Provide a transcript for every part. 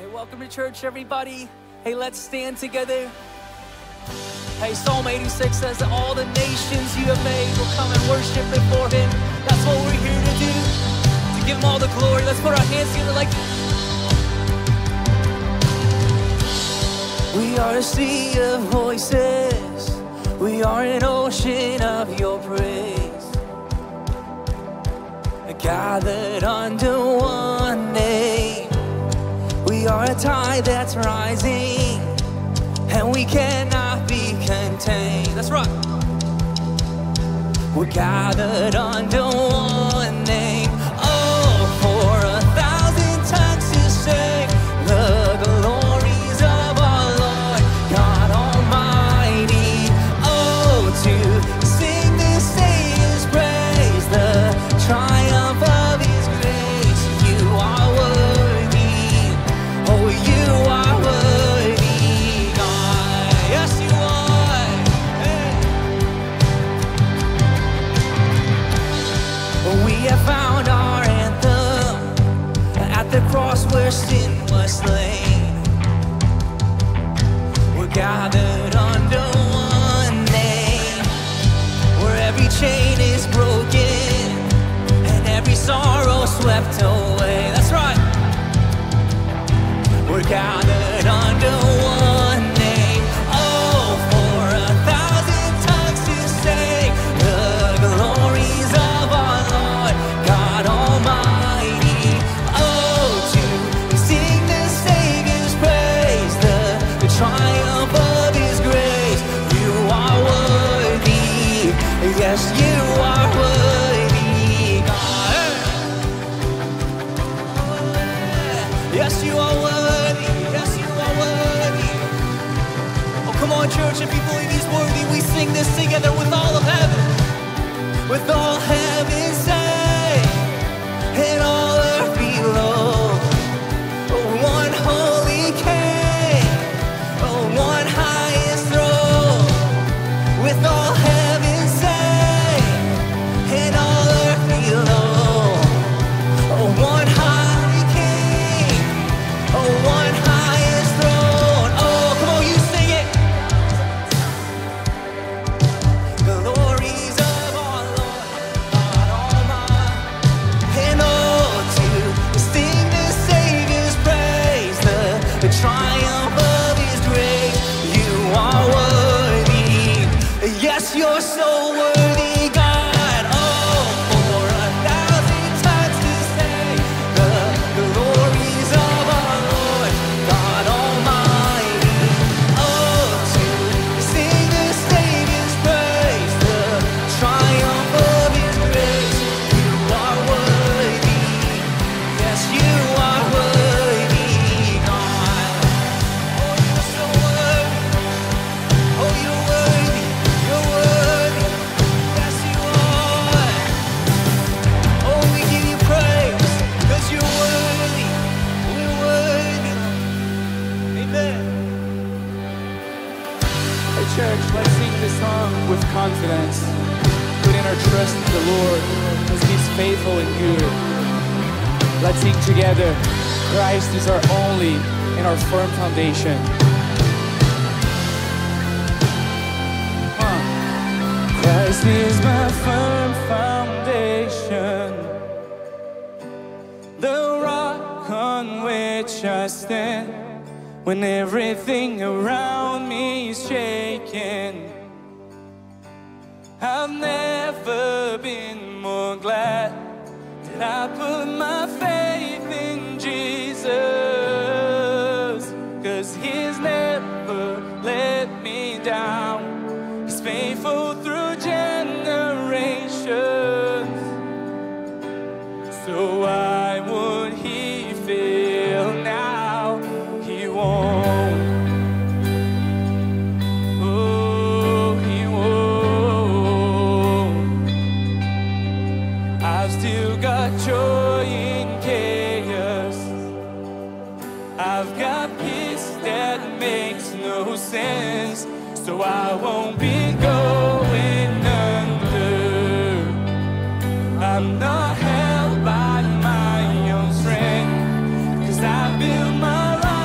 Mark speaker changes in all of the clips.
Speaker 1: Welcome to church, everybody. Hey, let's stand together. Hey, Psalm 86 says that all the nations you have made will come and worship before him. That's what we're here to do, to give him all the glory. Let's put our hands together like this. We are a sea of voices. We are an ocean of your praise. Gathered under one name. We are a tide that's rising, and we cannot be contained. That's right. We're gathered under one name. Oh, for 1,000 tongues to sing the glories of our Lord God Almighty. Oh, to sing the Savior's praise, the triumph of his grace. You are worthy. Oh, you are worthy, God. Yes, you are. Hey. We have found our anthem at the cross where sin was slain. We're gathered under one name, where every chain is broken, every sorrow swept away. That's right. We're gathered under one name. Oh, for 1,000 tongues to sing the glories of our Lord God Almighty. Oh, to sing the Savior's praise, the triumph of his grace. You are worthy. Yes, you are worthy, God. Yes, you are worthy. Yes, you are worthy. Oh, come on, church. If you believe he's worthy, we sing this together with all of heaven. With all heaven sang, and all earth below. Oh, one holy King, oh, one highest throne. With all heaven sang, and all earth below. Oh, one high King, oh, one highest throne. Oh, come on, you sing it. Glories of our Lord God Almighty. And oh, to sing the Savior's praise, the triumph of his grace. You are worthy. Yes, you're so worthy, God. Oh, for 1,000 times to say the glories of our Lord God Almighty. Oh, to sing the Savior's praise, the triumph of his grace. You are worthy. Yes, you are worthy, God. Oh, you're so worthy. Oh, you're worthy. You're worthy. Yes, you are. Oh, we give you praise, because you're worthy. We're worthy. Amen.
Speaker 2: Hey church, let's sing this song with confidence, putting our trust in the Lord, because he's faithful and good. Let's sing together. Christ is our only and our firm foundation. Christ is my firm foundation, the rock on which I stand. When everything around me is shaking, I've never been more glad that I put my faith in Jesus, 'cause he's never let me down. He's faithful through generations. So why would he fail now? He won't. Oh, he won't. I've still got joy in chaos. I've got peace that makes no sense. So I won't be going under. I'm not held by my own strength, 'cause I build my life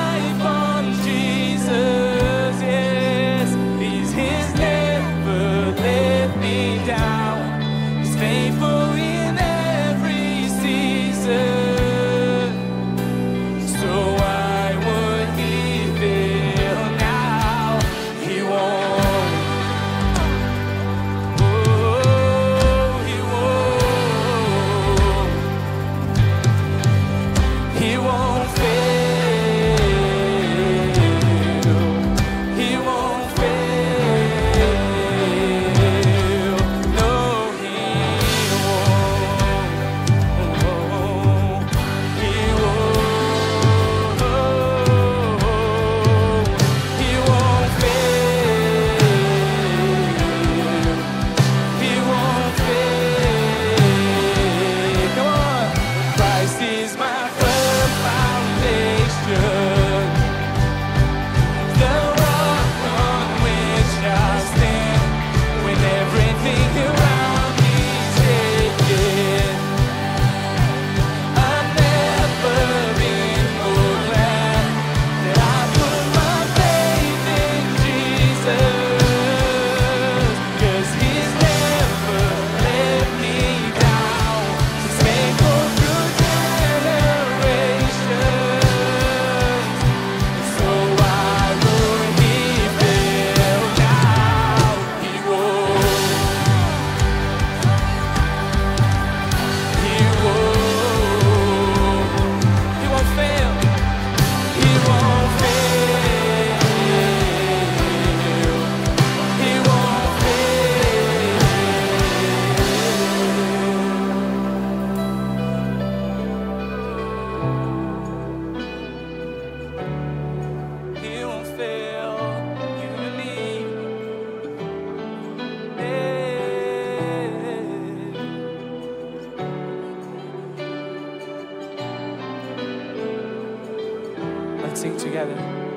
Speaker 2: sing together.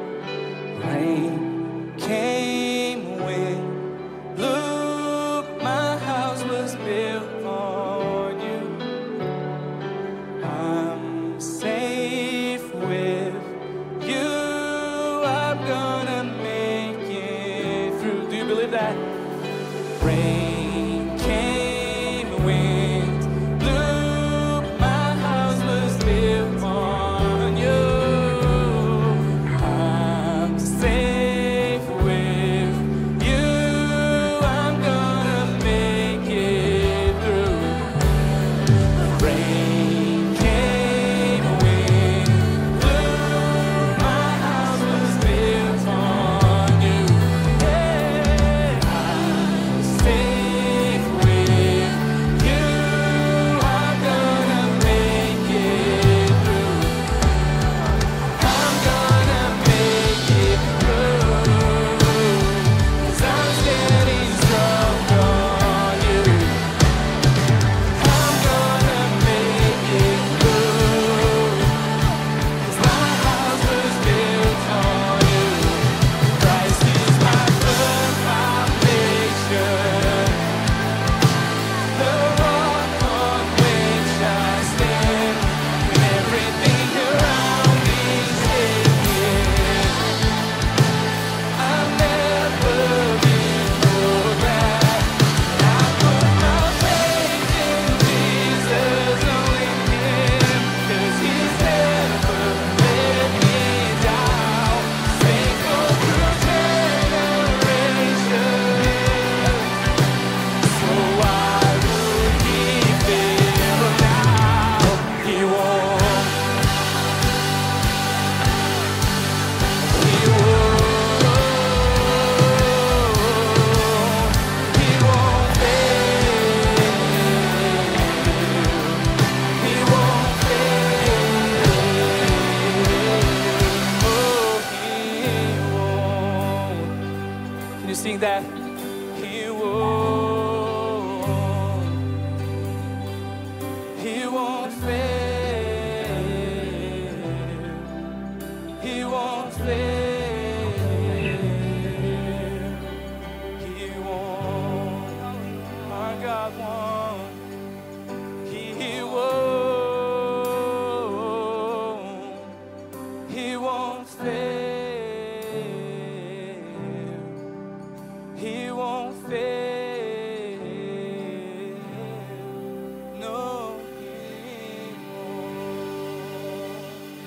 Speaker 1: Rain came, wind blew, my house was built on you. I'm safe with you, I'm gonna make it through. Do you believe that? Rain came, wind blew, my house was built on you. I'm safe with you, I'm gonna make it through. Rain came, wind blew, my house was built on you. Yeah, I'm safe with you, I'm gonna make it through. I'm gonna make it through, 'cause I'm standing strong on you. I'm gonna make it through, 'cause my house was built on you. Christ is my firm foundation, the rock on which I stand. When everything around me is shaking, I've never been more glad. I put my faith in Jesus, only Him, 'cause He's never let me down. Faithful through generations, so why would He fail now? He won't. He won't. He won't fail. He won't fail. Oh, He won't. Can you sing that? He won't. He won't fail. He won't fail. He won't. Our God won't. He won't. He won't fail. He won't fail. No, He won't.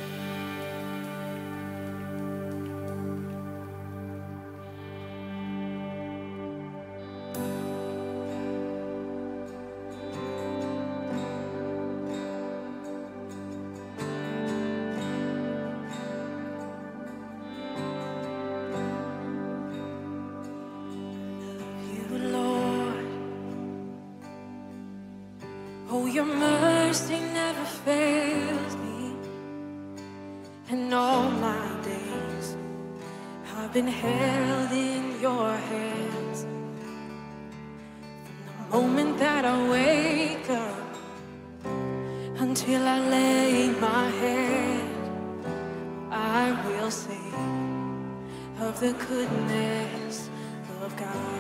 Speaker 3: You, Lord, oh, your mercy never fails me, and all my days I've been held in your hands. From the moment that I wake up until I lay my head, I will sing of the goodness of God.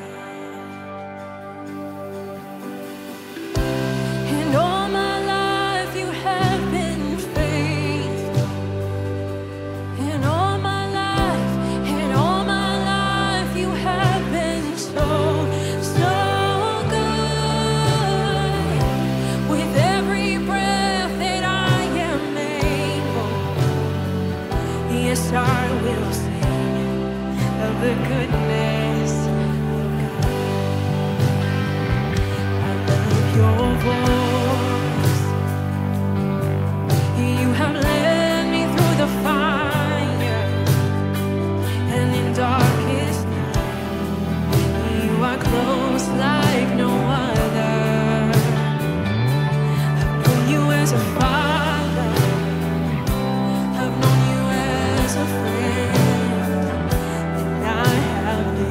Speaker 3: And all my life you have been faithful. And all my life you have been so, so good. With every breath that I am able, yes, I will sing of the goodness of God. I love your voice. You have led me through the fire, and in darkest night, you are close like no other. I've known you as a father, I've known you as a friend, and I have lived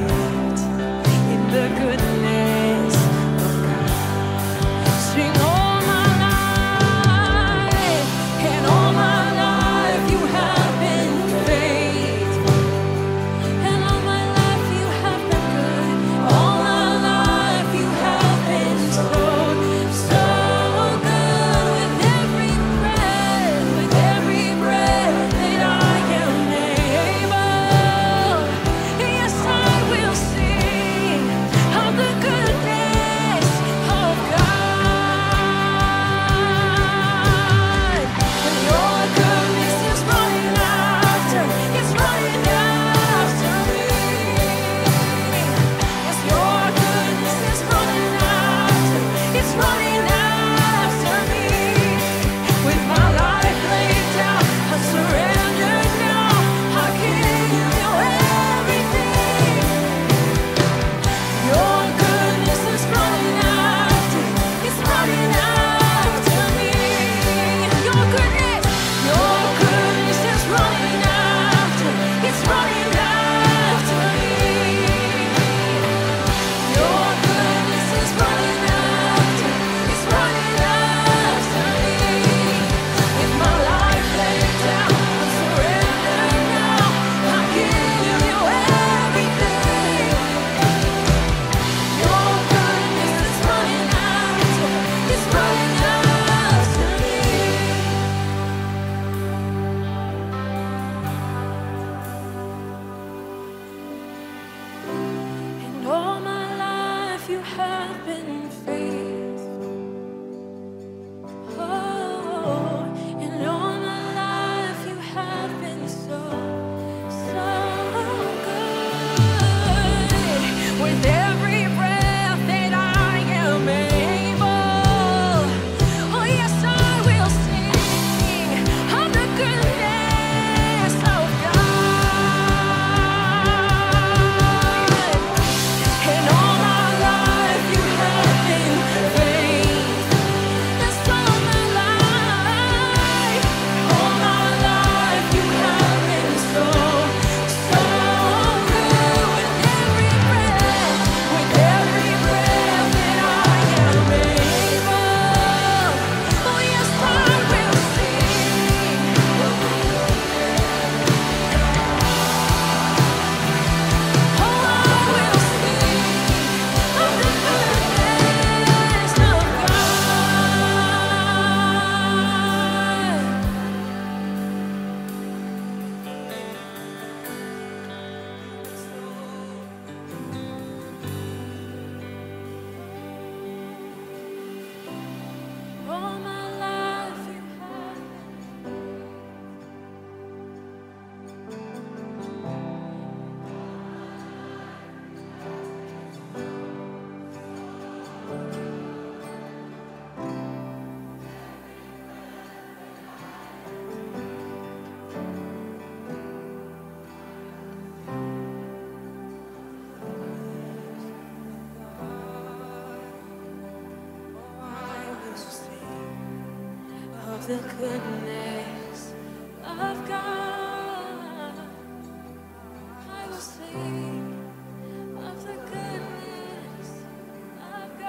Speaker 3: the goodness of God. I will sing of the goodness of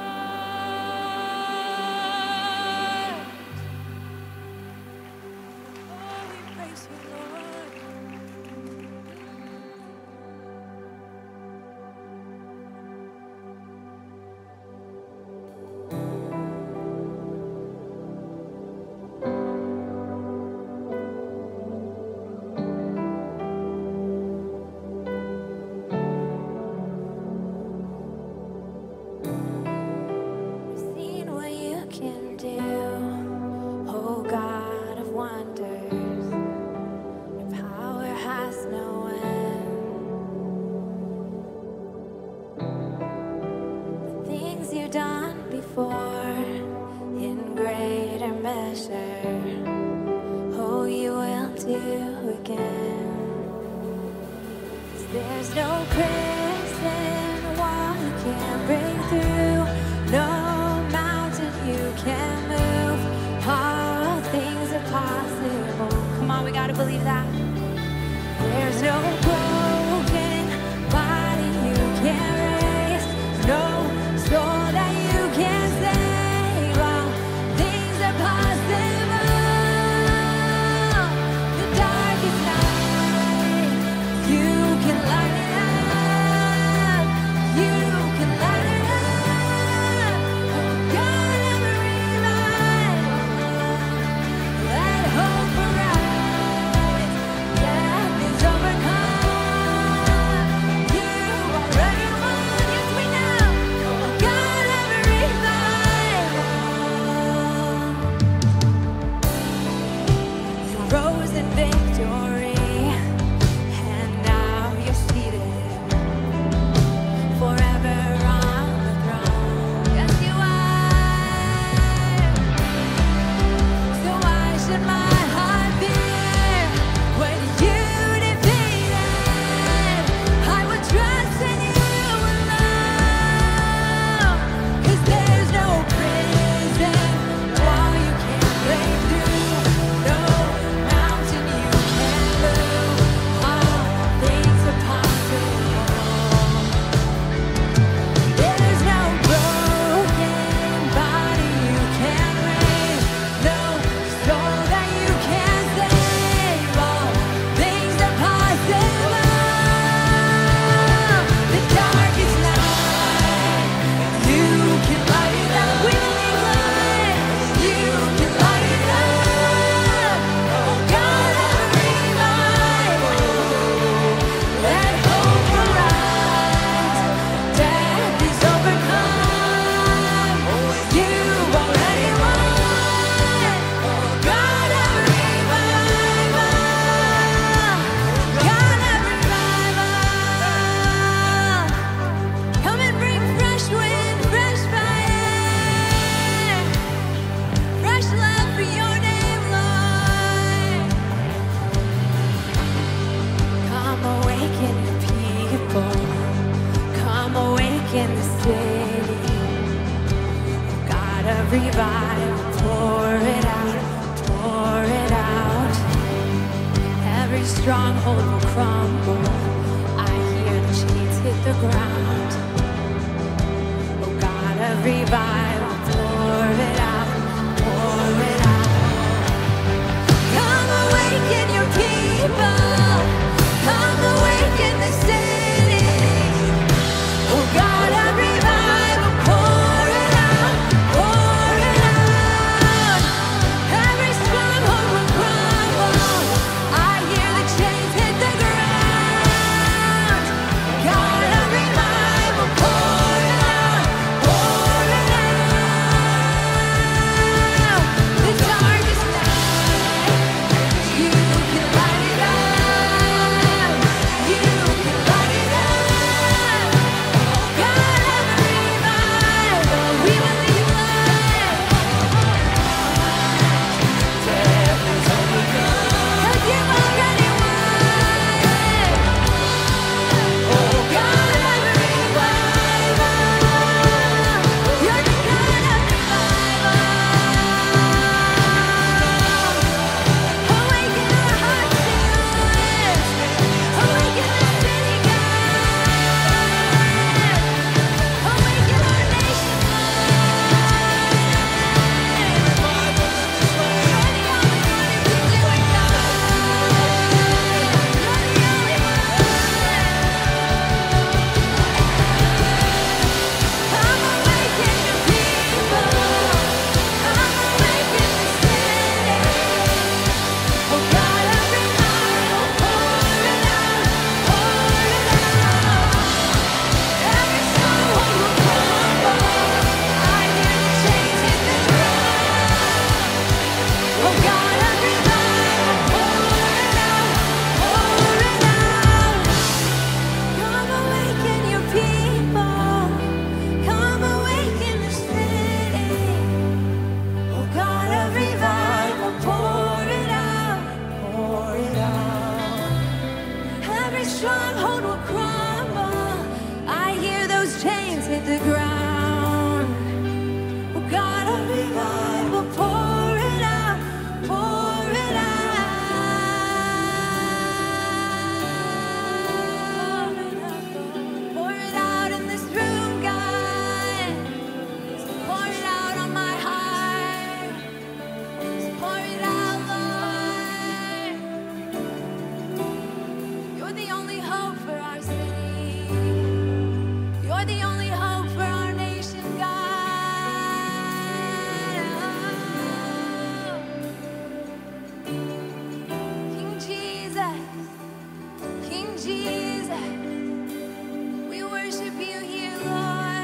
Speaker 3: God. Oh, we praise you, Lord. Seen what you can do, oh God of wonders. Your power has no end. The things you've done before, in greater measure, oh, you will do again. 'Cause there's no prison wall you can't break through, no mountain you can't move. All things are possible. Come on, we gotta believe that. There's no broken body you can't raise, no soul that you can't save. All things are possible. The darkest night, you can light it up. You can light it up. Oh, God of a revival, let hope arise. Death is overcome. You already won. Yes, we know. Oh, God of a revival. You rose in victory, and now you're seated forever on the throne. Yes, you are. So why should my heart fear when you defeated? I would trust in you alone. 'Cause there's no prison wall you can't break through, no mountain you can't move. All things are possible. There's no broken body you can't raise, no soul that you can't save. All things are possible. The darkest night, you can light it up. We believe, Lord, you can light it up. Oh, God of a revival, let hope arise. Death is overcome. You already won. Oh, God of a revival, God of revival. Come and bring fresh wind, fresh fire, fresh love for your name, Lord. Come awaken the people. Come awaken the city. God of revival, pour it out, pour it out. Every stronghold will crumble. I hear the chains hit the ground. Oh, God of revival, pour it out, pour it out. Come awaken your people. Come awaken the city. Oh, God of revival, pour it out, pour it out. Every stronghold will crumble. I hear the chains hit the ground. God of revival, pour it out, pour it out. stronghold will crumble. I hear those chains hit the ground. Oh God, a revival, pour it out, pour it out. Pour it out in this room, God. Pour it out on my heart. Pour it out, Lord. You're the only hope for our city. You're the only hope for our nation, God. King Jesus, King Jesus, we worship you here, Lord.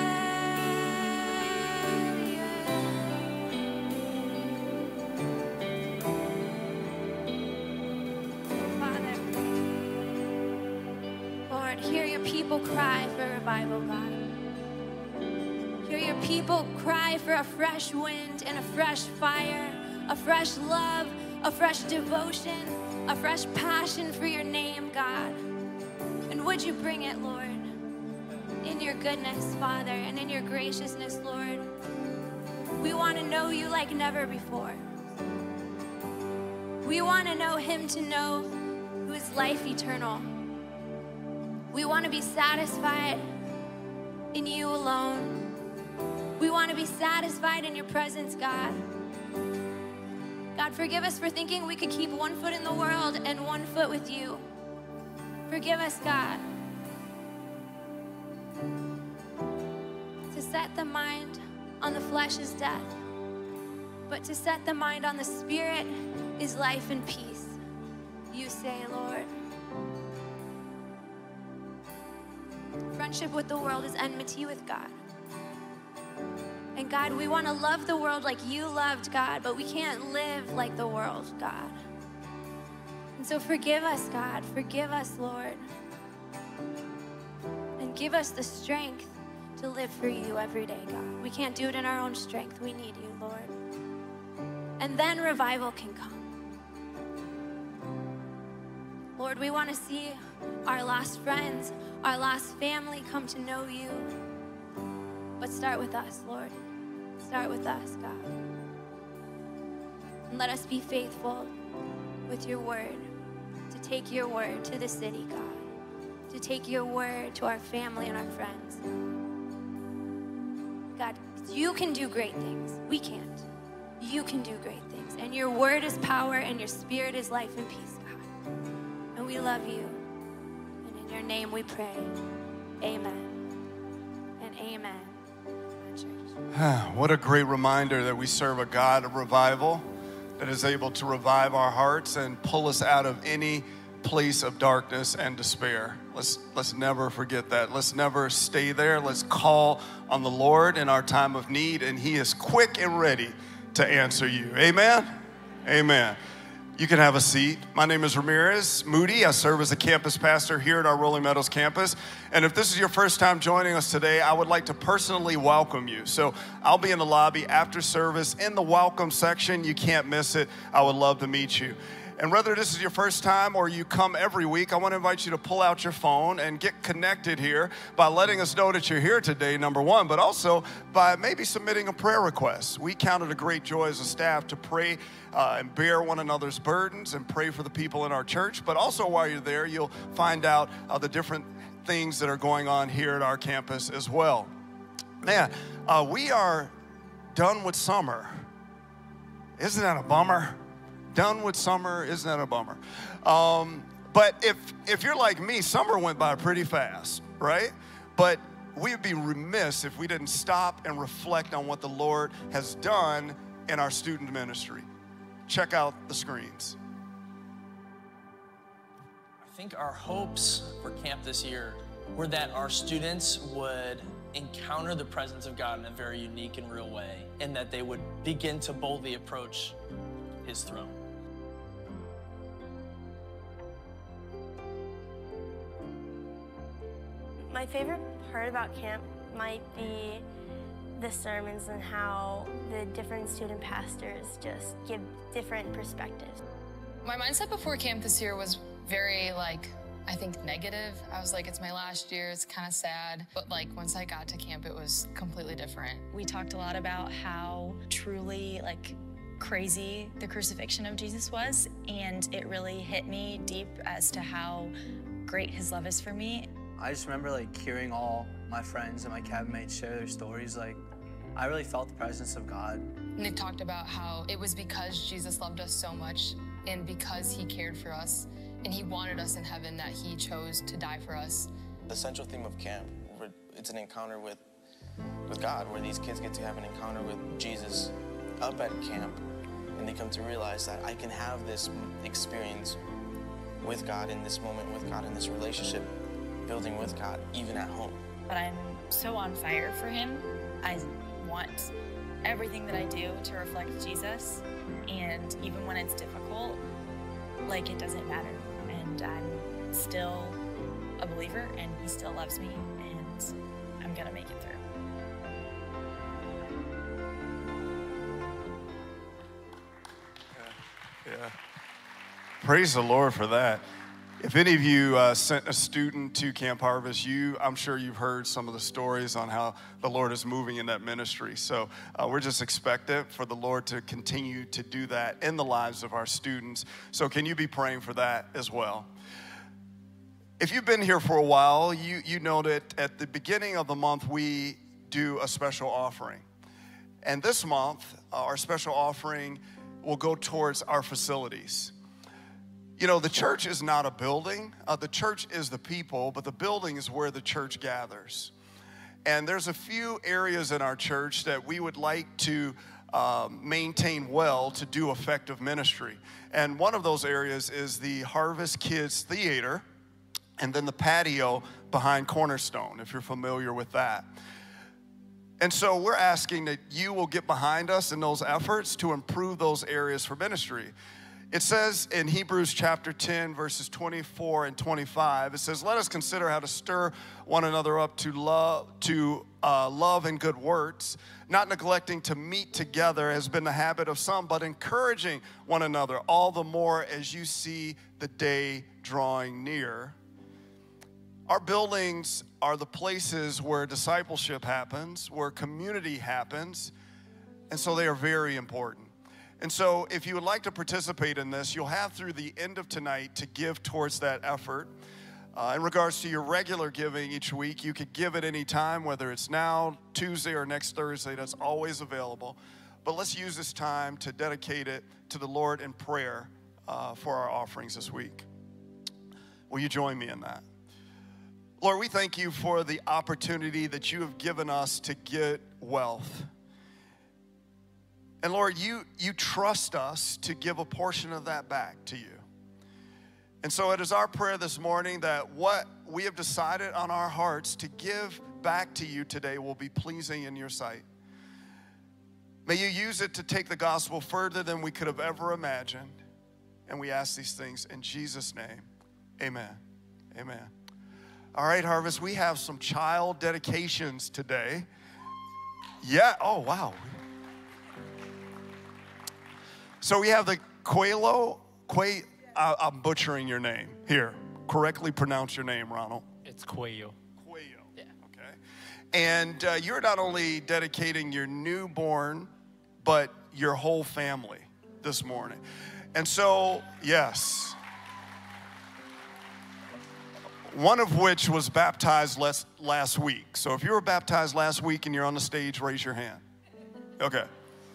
Speaker 3: Father, Lord, hear your people cry for revival, God. Hear your people cry for a fresh wind and a fresh fire, a fresh love, a fresh devotion, a fresh passion for your name, God. And would you bring it, Lord, in your goodness, Father, and in your graciousness, Lord. We want to know you like never before. We want to know him to know who is life eternal. We want to be satisfied in you alone. We want to be satisfied in your presence, God. God, forgive us for thinking we could keep one foot in the world and one foot with you. Forgive us, God. To set the mind on the flesh is death, but to set the mind on the Spirit is life and peace. You say, Lord. Friendship with the world is enmity with God. And God, we want to love the world like you loved, God, but we can't live like the world, God. And so forgive us, God. Forgive us, Lord. And give us the strength to live for you every day, God. We can't do it in our own strength. We need you, Lord. And then revival can come. Lord, we want to see our lost friends, our lost family come to know you. But start with us, Lord. Start with us, God. And let us be faithful with your word, to take your word to the city, God, to take your word to our family and our friends. God, you can do great things. We can't. You can do great things. And your word is power and your spirit is life and peace, God. And we love you. And in your name we pray. Amen and amen.
Speaker 4: What a great reminder that we serve a God of revival that is able to revive our hearts and pull us out of any place of darkness and despair. Let's never forget that. Let's never stay there. Let's call on the Lord in our time of need, and he is quick and ready to answer you. Amen? Amen. You can have a seat. My name is Ramirez Moody. I serve as a campus pastor here at our Rolling Meadows campus. And if this is your first time joining us today, I would like to personally welcome you. So I'll be in the lobby after service in the welcome section. You can't miss it. I would love to meet you. And whether this is your first time or you come every week, I want to invite you to pull out your phone and get connected here by letting us know that you're here today, number one, but also by maybe submitting a prayer request. We count it a great joy as a staff to pray and bear one another's burdens and pray for the people in our church. But also while you're there, you'll find out the different things that are going on here at our campus as well. Man, we are done with summer. Isn't that a bummer? Done with summer, isn't that a bummer? But if you're like me, summer went by pretty fast, right? But we would be remiss if we didn't stop and reflect on what the Lord has done in our student ministry. Check out the screens.
Speaker 5: I think our hopes for camp this year were that our students would encounter the presence of God in a very unique and real way, and that they would begin to boldly approach his throne.
Speaker 6: My favorite part about camp might be the sermons and how the different student pastors just give different perspectives.
Speaker 7: My mindset before camp this year was very I think, negative. I was like, it's my last year, it's kind of sad. But like, once I got to camp, it was completely different.
Speaker 8: We talked a lot about how truly crazy the crucifixion of Jesus was, and it really hit me deep as to how great his love is for me.
Speaker 9: I just remember hearing all my friends and my cabin mates share their stories. I really felt the presence of God.
Speaker 7: Nick talked about how it was because Jesus loved us so much and because he cared for us and he wanted us in heaven that he chose to die for us.
Speaker 10: The central theme of camp, it's an encounter with God, where these kids get to have an encounter with Jesus up at camp, and they come to realize that I can have this experience with God, in this moment with God, in this relationship building with God, even at home.
Speaker 8: But I'm so on fire for him. I want everything that I do to reflect Jesus, and even when it's difficult, it doesn't matter. And I'm still a believer, and he still loves me, and I'm gonna make it through.
Speaker 4: Yeah. Praise the Lord for that. If any of you sent a student to Camp Harvest, I'm sure you've heard some of the stories on how the Lord is moving in that ministry. So we're just expectant for the Lord to continue to do that in the lives of our students. So can you be praying for that as well? If you've been here for a while, you know that at the beginning of the month, we do a special offering. And this month, our special offering will go towards our facilities. You know, the church is not a building. The church is the people, but the building is where the church gathers. And there's a few areas in our church that we would like to maintain well to do effective ministry. And one of those areas is the Harvest Kids Theater, and then the patio behind Cornerstone, if you're familiar with that. And so we're asking that you will get behind us in those efforts to improve those areas for ministry. It says in Hebrews chapter 10, verses 24 and 25, it says, let us consider how to stir one another up to love and good works, not neglecting to meet together has been the habit of some, but encouraging one another, all the more as you see the day drawing near. Our buildings are the places where discipleship happens, where community happens, and so they are very important. And so if you would like to participate in this, you'll have through the end of tonight to give towards that effort. In regards to your regular giving each week, you could give at any time, whether it's now, Tuesday, or next Thursday. That's always available. But let's use this time to dedicate it to the Lord in prayer for our offerings this week. Will you join me in that? Lord, we thank you for the opportunity that you have given us to get wealth. And Lord, you trust us to give a portion of that back to you. And so it is our prayer this morning that what we have decided on our hearts to give back to you today will be pleasing in your sight. May you use it to take the gospel further than we could have ever imagined. And we ask these things in Jesus' name. Amen. Amen. All right, Harvest, we have some child dedications today. Yeah, oh, wow. So we have the I'm butchering your name. Here, correctly pronounce your name, Ronald.
Speaker 11: It's Cuello.
Speaker 4: Cuello. Yeah. Okay. And you're not only dedicating your newborn, but your whole family this morning. And so, yes. One of which was baptized last week. So if you were baptized last week and you're on the stage, raise your hand. Okay.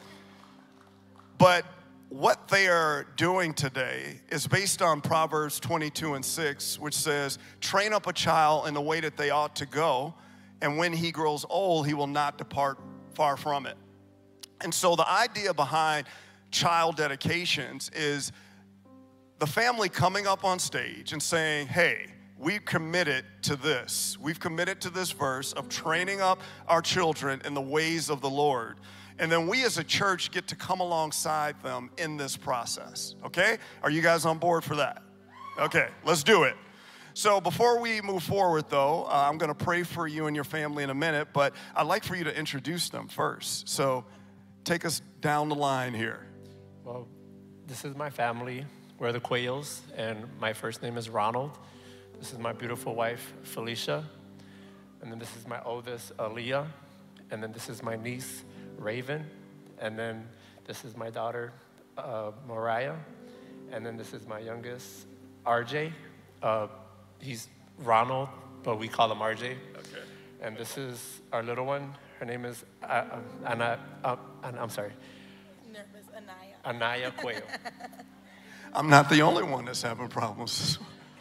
Speaker 4: But what they are doing today is based on Proverbs 22:6, which says, train up a child in the way that they ought to go, and when he grows old, he will not depart far from it. And so the idea behind child dedications is the family coming up on stage and saying, hey, we've committed to this. We've committed to this verse of training up our children in the ways of the Lord. And then we as a church get to come alongside them in this process, okay? Are you guys on board for that? Okay, let's do it. So before we move forward, though, I'm going to pray for you and your family in a minute, but I'd like for you to introduce them first. So take us down the line here.
Speaker 11: Well, this is my family. We're the Cuellos, and my first name is Ronald. This is my beautiful wife, Felicia. And then this is my oldest, Aaliyah. And then this is my niece, Raven. And then this is my daughter, Mariah. And then this is my youngest, RJ. He's Ronald, but we call him RJ. Okay. And this is our little one. Her name is Anaya Cuello.
Speaker 4: I'm not the only one that's having problems.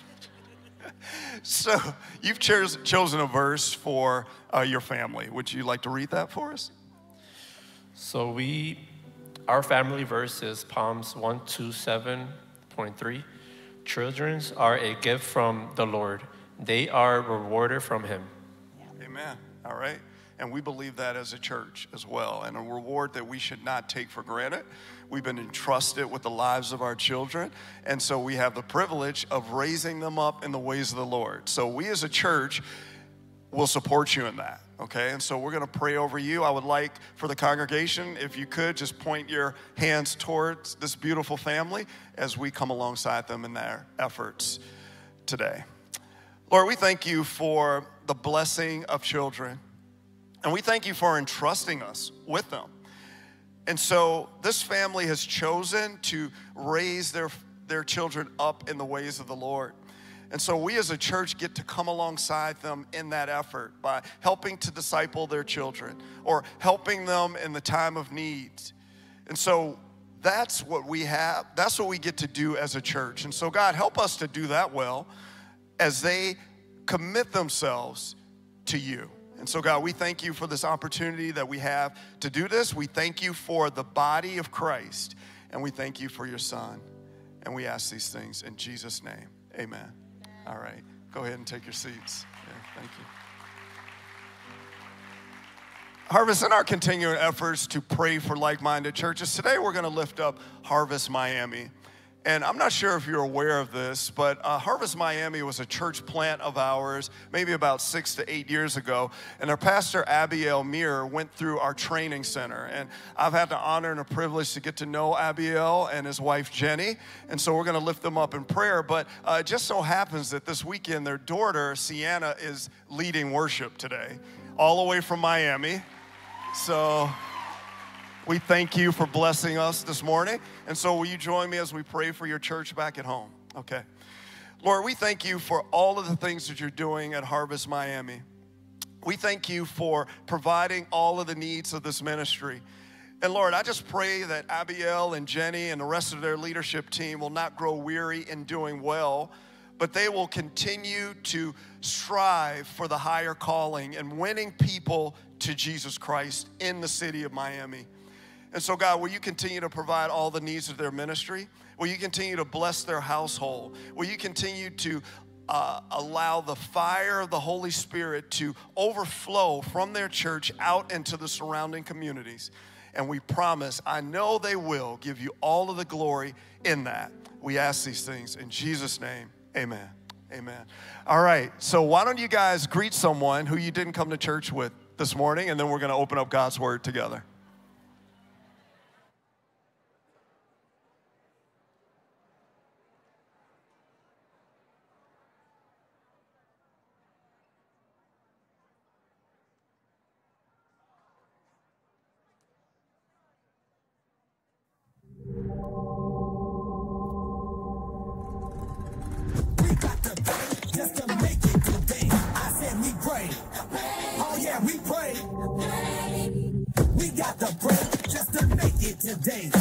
Speaker 4: So you've chosen a verse for your family. Would you like to read that for us?
Speaker 11: So our family verse is Psalms 127.3. Children are a gift from the Lord. They are rewarded from him.
Speaker 4: Amen. All right. And we believe that as a church as well, and a reward that we should not take for granted. We've been entrusted with the lives of our children, and so we have the privilege of raising them up in the ways of the Lord. So we as a church will support you in that, okay? And so we're going to pray over you. I would like for the congregation, if you could, just point your hands towards this beautiful family as we come alongside them in their efforts today. Lord, we thank you for the blessing of children. And we thank you for entrusting us with them. And so this family has chosen to raise their children up in the ways of the Lord. And so we as a church get to come alongside them in that effort by helping to disciple their children or helping them in the time of need. And so that's what we have. That's what we get to do as a church. And so God, help us to do that well as they commit themselves to you. And so, God, we thank you for this opportunity that we have to do this. We thank you for the body of Christ, and we thank you for your Son. And we ask these things in Jesus' name. Amen. All right. Go ahead and take your seats. Yeah, thank you. Harvest, in our continuing efforts to pray for like-minded churches, today we're going to lift up Harvest Miami. And I'm not sure if you're aware of this, but Harvest Miami was a church plant of ours maybe about 6 to 8 years ago. And our pastor, Abiel Muir, went through our training center. And I've had the honor and a privilege to get to know Abiel and his wife, Jenny. And so we're going to lift them up in prayer. But it just so happens that this weekend, their daughter, Sienna, is leading worship today, all the way from Miami. So we thank you for blessing us this morning. And so will you join me as we pray for your church back at home? Okay. Lord, we thank you for all of the things that you're doing at Harvest Miami. We thank you for providing all of the needs of this ministry. And Lord, I just pray that Abiel and Jenny and the rest of their leadership team will not grow weary in doing well, but they will continue to strive for the higher calling and winning people to Jesus Christ in the city of Miami. And so, God, will you continue to provide all the needs of their ministry? Will you continue to bless their household? Will you continue to allow the fire of the Holy Spirit to overflow from their church out into the surrounding communities? And we promise, I know they will give you all of the glory in that. We ask these things in Jesus' name, amen. Amen. All right, so why don't you guys greet someone who you didn't come to church with this morning, and then we're going to open up God's Word together.
Speaker 12: Just to make it today. I said we pray. Oh yeah, we pray. We got the pray just to make it today.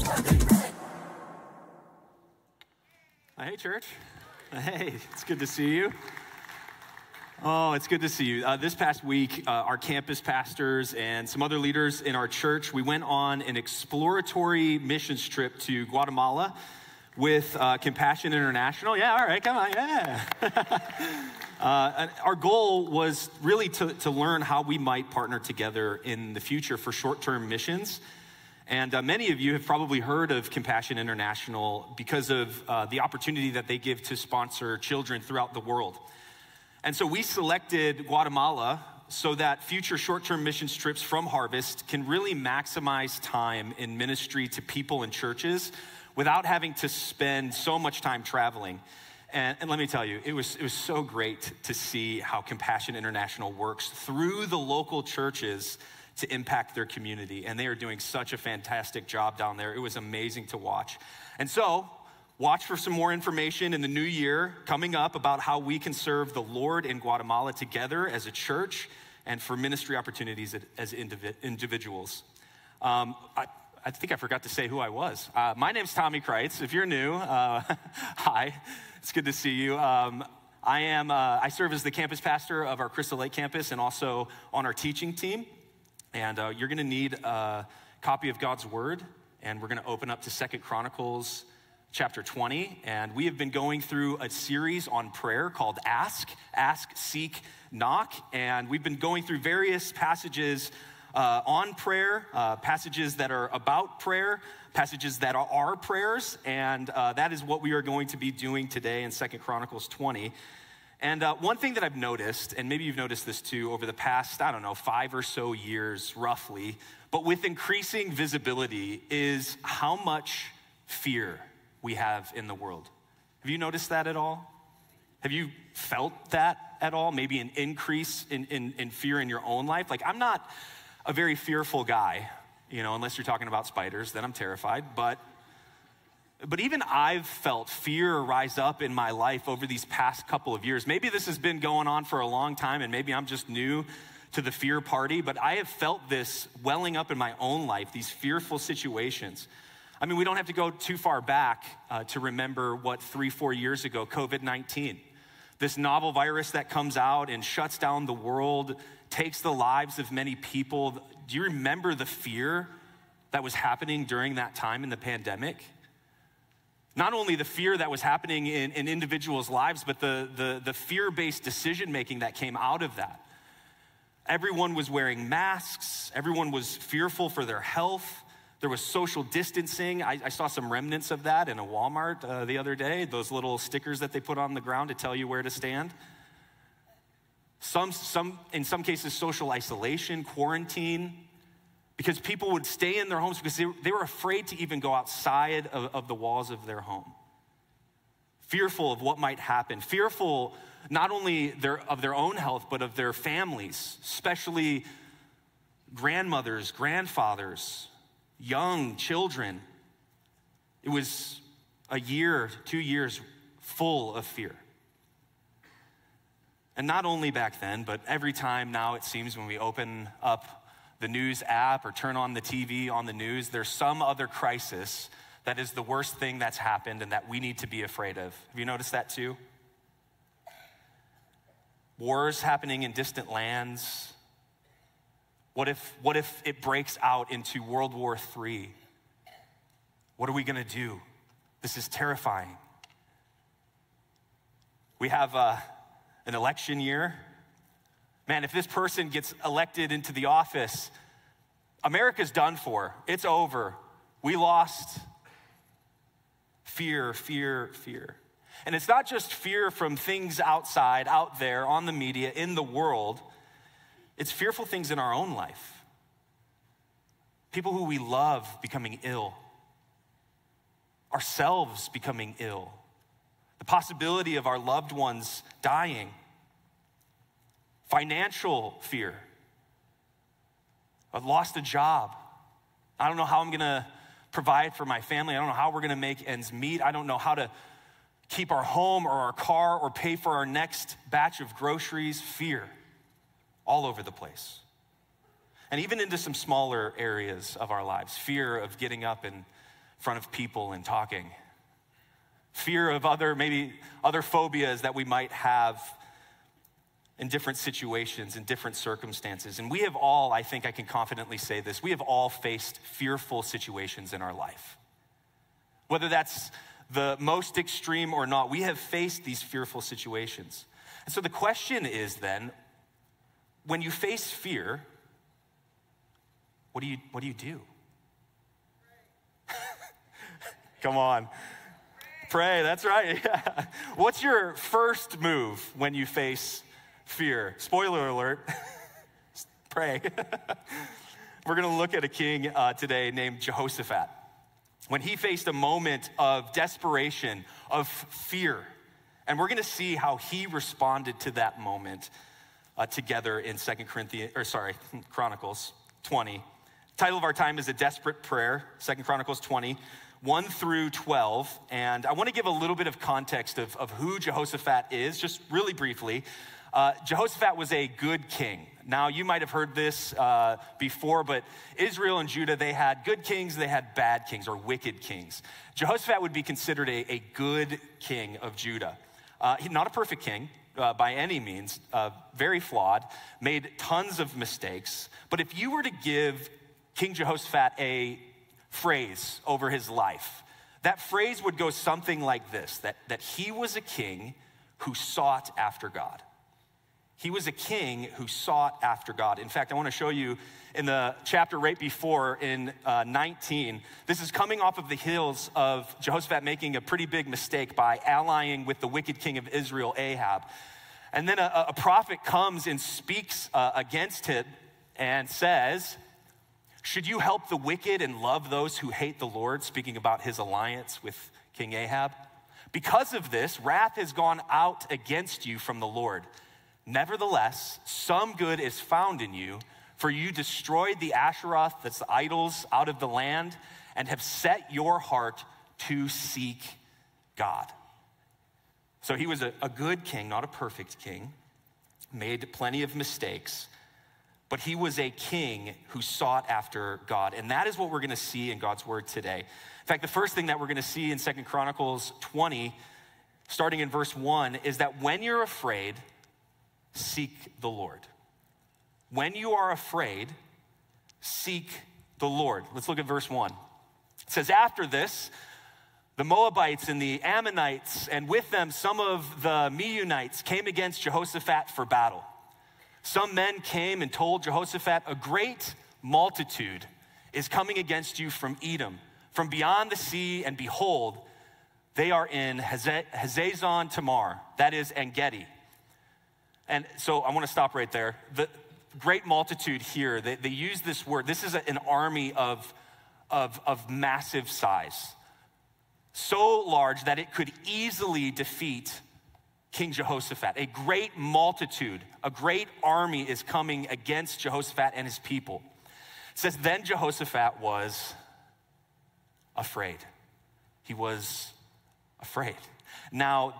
Speaker 13: Hey, church. Hey, it's good to see you. Oh, it's good to see you. This past week, our campus pastors and some other leaders in our church, we went on an exploratory missions trip to Guatemala with Compassion International. Yeah, all right, come on, yeah. Our goal was really to learn how we might partner together in the future for short-term missions. And many of you have probably heard of Compassion International because of the opportunity that they give to sponsor children throughout the world. And so we selected Guatemala so that future short-term missions trips from Harvest can really maximize time in ministry to people and churches without having to spend so much time traveling. And let me tell you, it was so great to see how Compassion International works through the local churches to impact their community. And they are doing such a fantastic job down there. It was amazing to watch. And so, watch for some more information in the new year coming up about how we can serve the Lord in Guatemala together as a church and for ministry opportunities as individuals. I think I forgot to say who I was. My name's Tommy Creutz. If you're new, hi, it's good to see you. I serve as the campus pastor of our Crystal Lake campus and also on our teaching team. And you're gonna need a copy of God's word, and we're gonna open up to 2 Chronicles chapter 20. And we have been going through a series on prayer called Ask, Seek, Knock. And we've been going through various passages on prayer, passages that are about prayer, passages that are our prayers, and that is what we are going to be doing today in 2 Chronicles 20. And one thing that I've noticed, and maybe you've noticed this too, over the past, 5 or so years roughly, but with increasing visibility, is how much fear we have in the world. Have you noticed that at all? Have you felt that at all? Maybe an increase in fear in your own life? Like, I'm not a very fearful guy, unless you're talking about spiders, then I'm terrified. But even I've felt fear rise up in my life over these past couple of years. Maybe this has been going on for a long time, and maybe I'm just new to the fear party, but I have felt this welling up in my own life, these fearful situations. I mean, we don't have to go too far back to remember 3-4 years ago, COVID-19. This novel virus that comes out and shuts down the world, takes the lives of many people. Do you remember the fear that was happening during that time in the pandemic? Not only the fear that was happening in individuals' lives, but the fear-based decision-making that came out of that. Everyone was wearing masks. Everyone was fearful for their health. There was social distancing. I saw some remnants of that in a Walmart the other day, those little stickers that they put on the ground to tell you where to stand. In some cases, social isolation, quarantine, because people would stay in their homes because they were afraid to even go outside of the walls of their home. Fearful of what might happen, fearful not only of their own health, but of their families, especially grandmothers, grandfathers, young children. It was a year, 2 years full of fear. And not only back then, but every time now it seems when we open up the news app or turn on the TV on the news, there's some other crisis that is the worst thing that's happened and that we need to be afraid of. Have you noticed that too? Wars happening in distant lands. What if it breaks out into World War III? What are we gonna do? This is terrifying. We have an election year. Man, if this person gets elected into the office, America's done for. It's over. We lost. Fear, fear, fear. And it's not just fear from things outside, out there, on the media, in the world. It's fearful things in our own life. People who we love becoming ill. Ourselves becoming ill. The possibility of our loved ones dying. Financial fear. I've lost a job. I don't know how I'm gonna provide for my family. I don't know how we're gonna make ends meet. I don't know how to keep our home or our car or pay for our next batch of groceries. Fear all over the place. And even into some smaller areas of our lives. Fear of getting up in front of people and talking. Fear of maybe other phobias that we might have in different situations, in different circumstances. And we have all, I think I can confidently say this, we have all faced fearful situations in our life. Whether that's the most extreme or not, we have faced these fearful situations. And so the question is then, when you face fear, what do you do? Come on. Pray, that's right. Yeah. What's your first move when you face fear? Spoiler alert. Pray. We're going to look at a king today named Jehoshaphat. When he faced a moment of desperation, of fear, And we're gonna see how he responded to that moment together in Chronicles 20. The title of our time is A Desperate Prayer, 2 Chronicles 20, 1 through 12. And I wanna give a little bit of context of who Jehoshaphat is, just really briefly. Jehoshaphat was a good king. Now, you might have heard this before, but Israel and Judah, they had good kings, they had bad kings or wicked kings. Jehoshaphat would be considered a good king of Judah. Not a perfect king by any means, very flawed, made tons of mistakes. But if you were to give King Jehoshaphat a phrase over his life, that phrase would go something like this, that he was a king who sought after God. He was a king who sought after God. In fact, I want to show you in the chapter right before, in 19, this is coming off of the heels of Jehoshaphat making a pretty big mistake by allying with the wicked king of Israel, Ahab. And then a prophet comes and speaks against him and says, should you help the wicked and love those who hate the Lord? Speaking about his alliance with King Ahab. Because of this, wrath has gone out against you from the Lord. Nevertheless, some good is found in you, for you destroyed the Asheroth, that's the idols, out of the land, and have set your heart to seek God. So he was a good king, not a perfect king, made plenty of mistakes, but he was a king who sought after God. And that is what we're gonna see in God's word today. In fact, the first thing that we're gonna see in 2 Chronicles 20, starting in verse 1, is that when you're afraid, seek the Lord. When you are afraid, seek the Lord. Let's look at verse 1. It says, after this, the Moabites and the Ammonites, and with them some of the Meunites, came against Jehoshaphat for battle. Some men came and told Jehoshaphat, a great multitude is coming against you from Edom, from beyond the sea, and behold, they are in Hazazon Tamar, that is En-Gedi. And so I want to stop right there. The great multitude here, they use this word. This is an army of massive size. So large that it could easily defeat King Jehoshaphat. A great multitude, a great army is coming against Jehoshaphat and his people. It says, then Jehoshaphat was afraid. He was afraid. Now,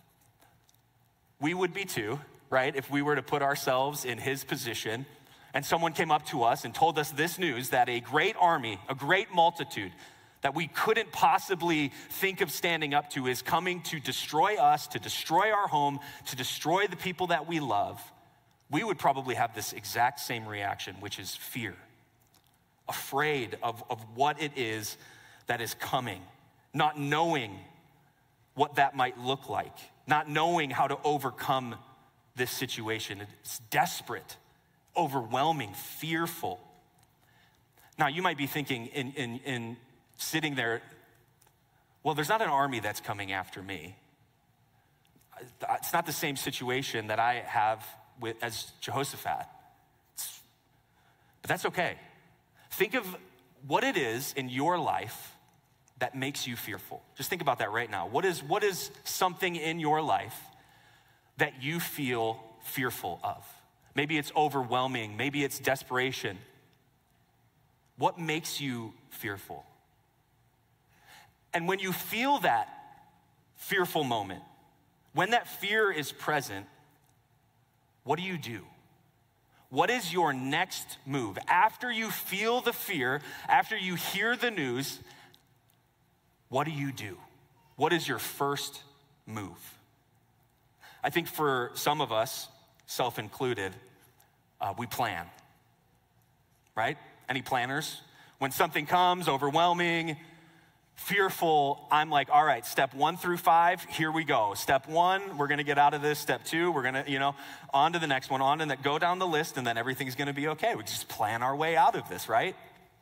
Speaker 13: we would be too, right? If we were to put ourselves in his position and someone came up to us and told us this news, that a great army, a great multitude that we couldn't possibly think of standing up to is coming to destroy us, to destroy our home, to destroy the people that we love, we would probably have this exact same reaction, which is fear. Afraid of what it is that is coming, not knowing what that might look like, not knowing how to overcome this situation. It's desperate, overwhelming, fearful. Now, you might be thinking in sitting there, well, there's not an army that's coming after me. It's not the same situation that I have as Jehoshaphat. But that's okay. Think of what it is in your life that makes you fearful. Just think about that right now. What is something in your life that you feel fearful of? Maybe it's overwhelming. Maybe it's desperation. What makes you fearful? And when you feel that fearful moment, when that fear is present, what do? What is your next move? After you feel the fear, after you hear the news, what do? What is your first move? I think for some of us, self-included, we plan, right? Any planners? When something comes, overwhelming, fearful, I'm like, all right, step 1 through 5, here we go. Step 1, we're gonna get out of this. Step 2, we're gonna, on to the next one, on to that, go down the list, and then everything's gonna be okay. We just plan our way out of this, right?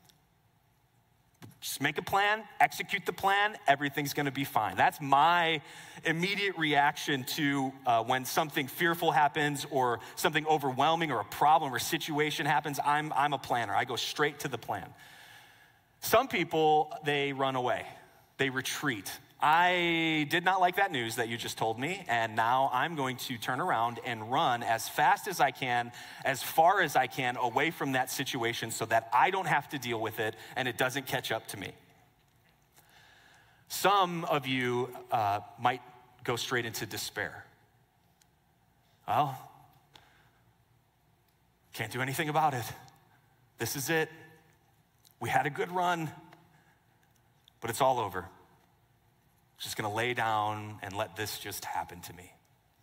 Speaker 13: Just make a plan, execute the plan, everything's gonna be fine. That's my immediate reaction to when something fearful happens or something overwhelming or a problem or situation happens. I'm a planner. I go straight to the plan. Some people, they run away. They retreat. I did not like that news that you just told me, and now I'm going to turn around and run as fast as I can, as far as I can, away from that situation so that I don't have to deal with it and it doesn't catch up to me. Some of you might go straight into despair. Well, can't do anything about it. This is it. We had a good run, but it's all over. Just gonna lay down and let this just happen to me.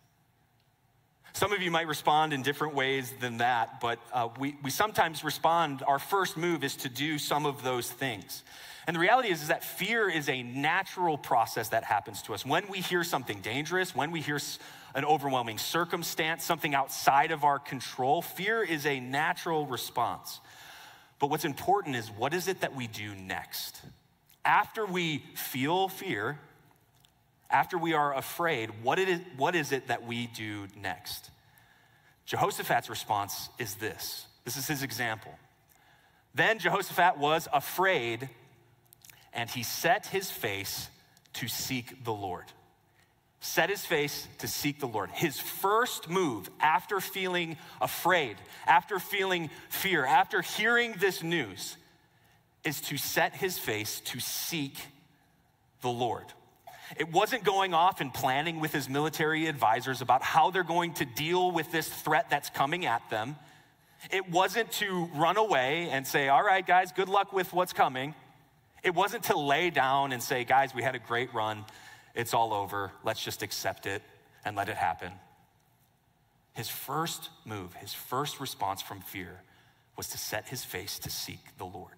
Speaker 13: Some of you might respond in different ways than that, but we sometimes respond, our first move is to do some of those things. And the reality is that fear is a natural process that happens to us. When we hear something dangerous, when we hear an overwhelming circumstance, something outside of our control, fear is a natural response. But what's important is, what is it that we do next? After we feel fear, after we are afraid, what is it that we do next? Jehoshaphat's response is this. This is his example. Then Jehoshaphat was afraid, and he set his face to seek the Lord. Set his face to seek the Lord. His first move after feeling afraid, after feeling fear, after hearing this news, is to set his face to seek the Lord. It wasn't going off and planning with his military advisors about how they're going to deal with this threat that's coming at them. It wasn't to run away and say, all right, guys, good luck with what's coming. It wasn't to lay down and say, guys, we had a great run. It's all over. Let's just accept it and let it happen. His first move, his first response from fear was to set his face to seek the Lord.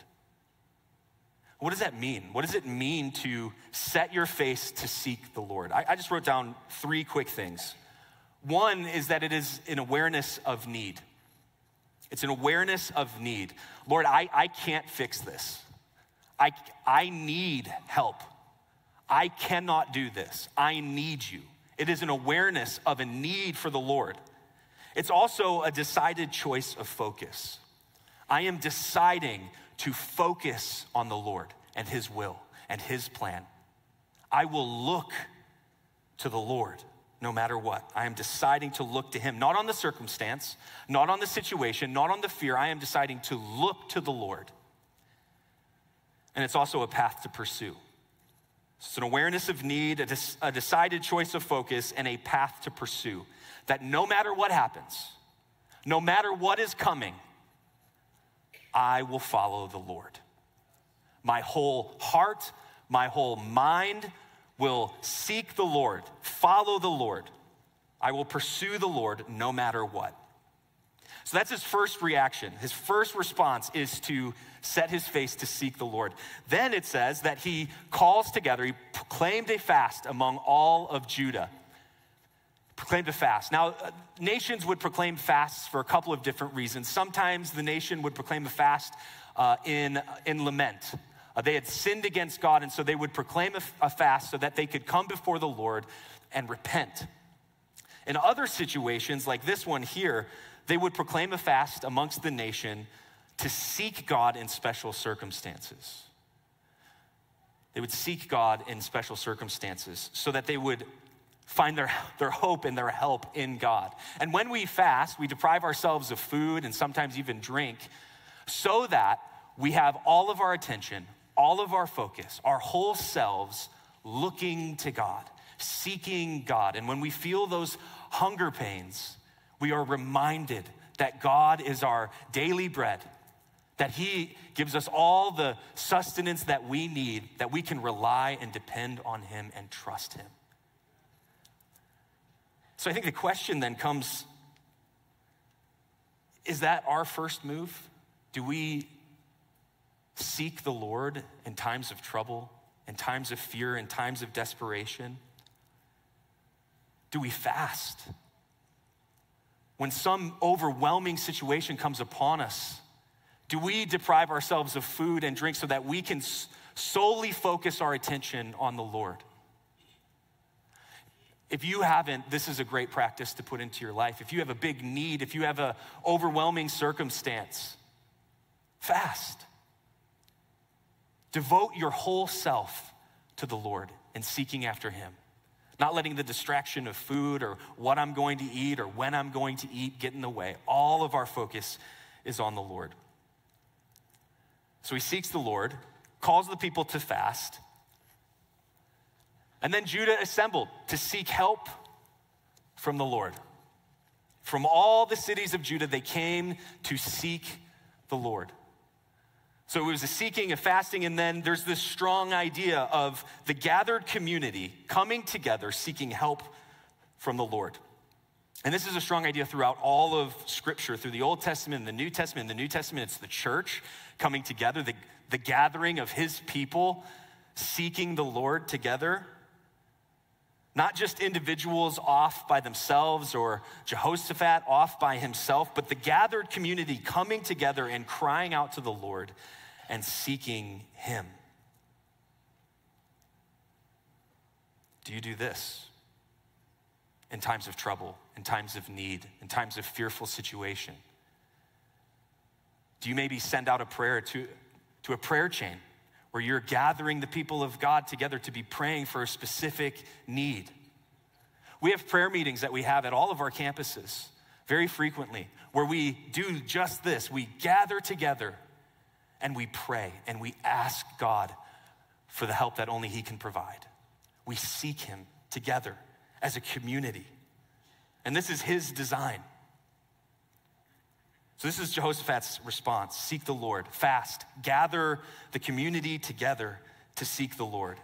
Speaker 13: What does that mean? What does it mean to set your face to seek the Lord? I just wrote down 3 quick things. One is that it is an awareness of need. It's an awareness of need. Lord, I can't fix this. I need help. I cannot do this. I need you. It is an awareness of a need for the Lord. It's also a decided choice of focus. I am deciding to focus on the Lord and his will and his plan. I will look to the Lord no matter what. I am deciding to look to him, not on the circumstance, not on the situation, not on the fear. I am deciding to look to the Lord. And it's also a path to pursue. It's an awareness of need, a decided choice of focus, and a path to pursue. That no matter what happens, no matter what is coming, I will follow the Lord. My whole heart, my whole mind will seek the Lord, follow the Lord. I will pursue the Lord no matter what. So that's his first reaction. His first response is to set his face to seek the Lord. Then it says that he calls together, he proclaimed a fast among all of Judah. Proclaimed a fast. Now, nations would proclaim fasts for a couple of different reasons. Sometimes the nation would proclaim a fast in lament. They had sinned against God, and so they would proclaim a fast so that they could come before the Lord and repent. In other situations, like this one here, they would proclaim a fast amongst the nation to seek God in special circumstances. They would seek God in special circumstances so that they would find their hope and their help in God. And when we fast, we deprive ourselves of food and sometimes even drink so that we have all of our attention, all of our focus, our whole selves looking to God, seeking God. And when we feel those hunger pains, we are reminded that God is our daily bread, that he gives us all the sustenance that we need, that we can rely and depend on him and trust him. So I think the question then comes, is that our first move? Do we seek the Lord in times of trouble, in times of fear, in times of desperation? Do we fast? When some overwhelming situation comes upon us, do we deprive ourselves of food and drink so that we can solely focus our attention on the Lord? If you haven't, this is a great practice to put into your life. If you have a big need, if you have an overwhelming circumstance, fast. Devote your whole self to the Lord and seeking after him. Not letting the distraction of food or what I'm going to eat or when I'm going to eat get in the way. All of our focus is on the Lord. So he seeks the Lord, calls the people to fast, and then Judah assembled to seek help from the Lord. From all the cities of Judah, they came to seek the Lord. So it was a seeking, a fasting, and then there's this strong idea of the gathered community coming together, seeking help from the Lord. And this is a strong idea throughout all of Scripture, through the Old Testament and the New Testament. In the New Testament, it's the church coming together, the gathering of his people, seeking the Lord together. Not just individuals off by themselves or Jehoshaphat off by himself, but the gathered community coming together and crying out to the Lord and seeking him. Do you do this in times of trouble, in times of need, in times of fearful situation? Do you maybe send out a prayer to a prayer chain where you're gathering the people of God together to be praying for a specific need? We have prayer meetings that we have at all of our campuses very frequently where we do just this. We gather together and we pray and we ask God for the help that only he can provide. We seek him together as a community. And this is his design. So this is Jehoshaphat's response. Seek the Lord, fast, gather the community together to seek the Lord.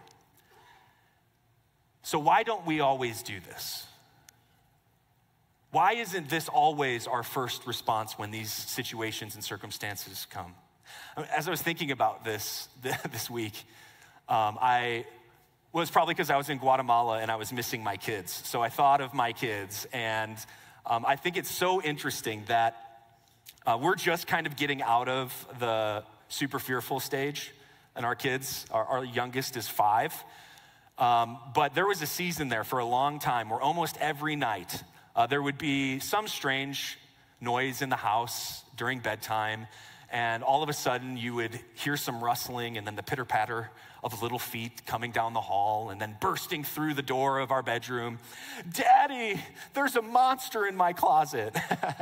Speaker 13: So why don't we always do this? Why isn't this always our first response when these situations and circumstances come? As I was thinking about this week, I was probably because I was in Guatemala and I was missing my kids. So I thought of my kids, and I think it's so interesting that we're just kind of getting out of the super fearful stage, and our kids, our youngest is 5. But there was a season there for a long time where almost every night there would be some strange noise in the house during bedtime, and all of a sudden you would hear some rustling and then the pitter-patter of little feet coming down the hall and then bursting through the door of our bedroom. Daddy, there's a monster in my closet.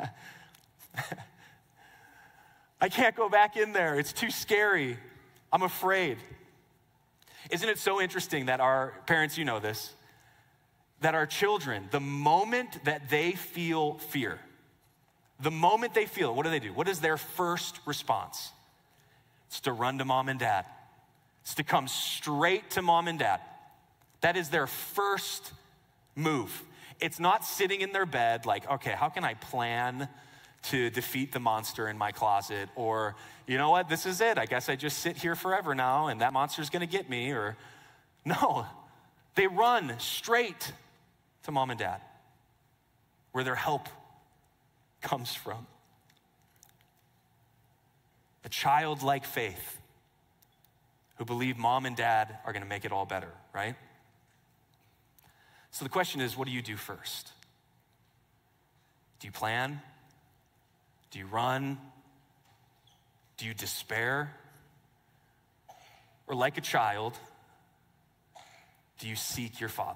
Speaker 13: I can't go back in there. It's too scary. I'm afraid. Isn't it so interesting that our parents, you know this, that our children, the moment that they feel fear, the moment they feel it, what do? What is their first response? It's to run to mom and dad. It's to come straight to mom and dad. That is their first move. It's not sitting in their bed like, okay, how can I plan to defeat the monster in my closet? Or, you know what, this is it. I guess I just sit here forever now and that monster's gonna get me. Or, no, they run straight to mom and dad where their help comes from. A childlike faith who believe mom and dad are gonna make it all better, right? So the question is, what do you do first? Do you plan? Do you run? Do you despair? Or like a child, do you seek your Father?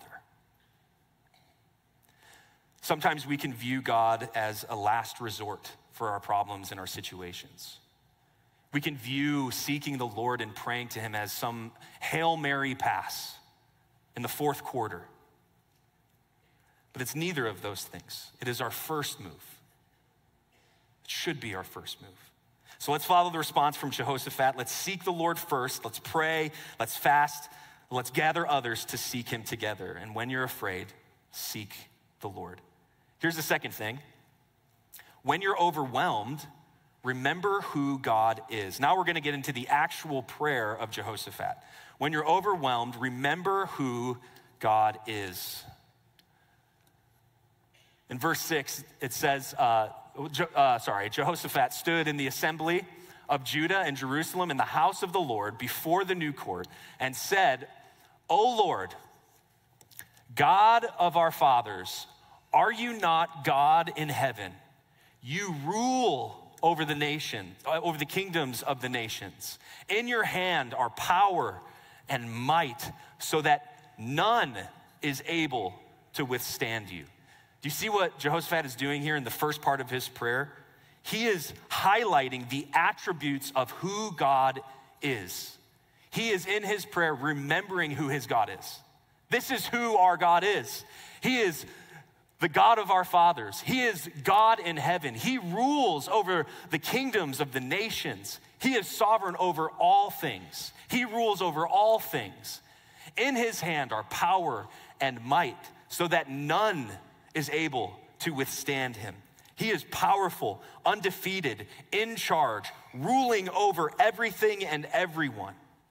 Speaker 13: Sometimes we can view God as a last resort for our problems and our situations. We can view seeking the Lord and praying to him as some Hail Mary pass in the fourth quarter. But it's neither of those things. It is our first move. It should be our first move. So let's follow the response from Jehoshaphat. Let's seek the Lord first. Let's pray. Let's fast. Let's gather others to seek him together. And when you're afraid, seek the Lord. Here's the second thing. When you're overwhelmed, remember who God is. Now we're going to get into the actual prayer of Jehoshaphat. When you're overwhelmed, remember who God is. In verse 6, it says, Jehoshaphat stood in the assembly of Judah and Jerusalem in the house of the Lord before the new court and said, O Lord, God of our fathers, are you not God in heaven? You rule over the nation, over the kingdoms of the nations. In your hand are power and might, so that none is able to withstand you. Do you see what Jehoshaphat is doing here in the first part of his prayer? He is highlighting the attributes of who God is. He is in his prayer remembering who his God is. This is who our God is. He is the God of our fathers. He is God in heaven. He rules over the kingdoms of the nations. He is sovereign over all things. He rules over all things. In his hand are power and might, so that none is able to withstand him. He is powerful, undefeated, in charge, ruling over everything and everyone.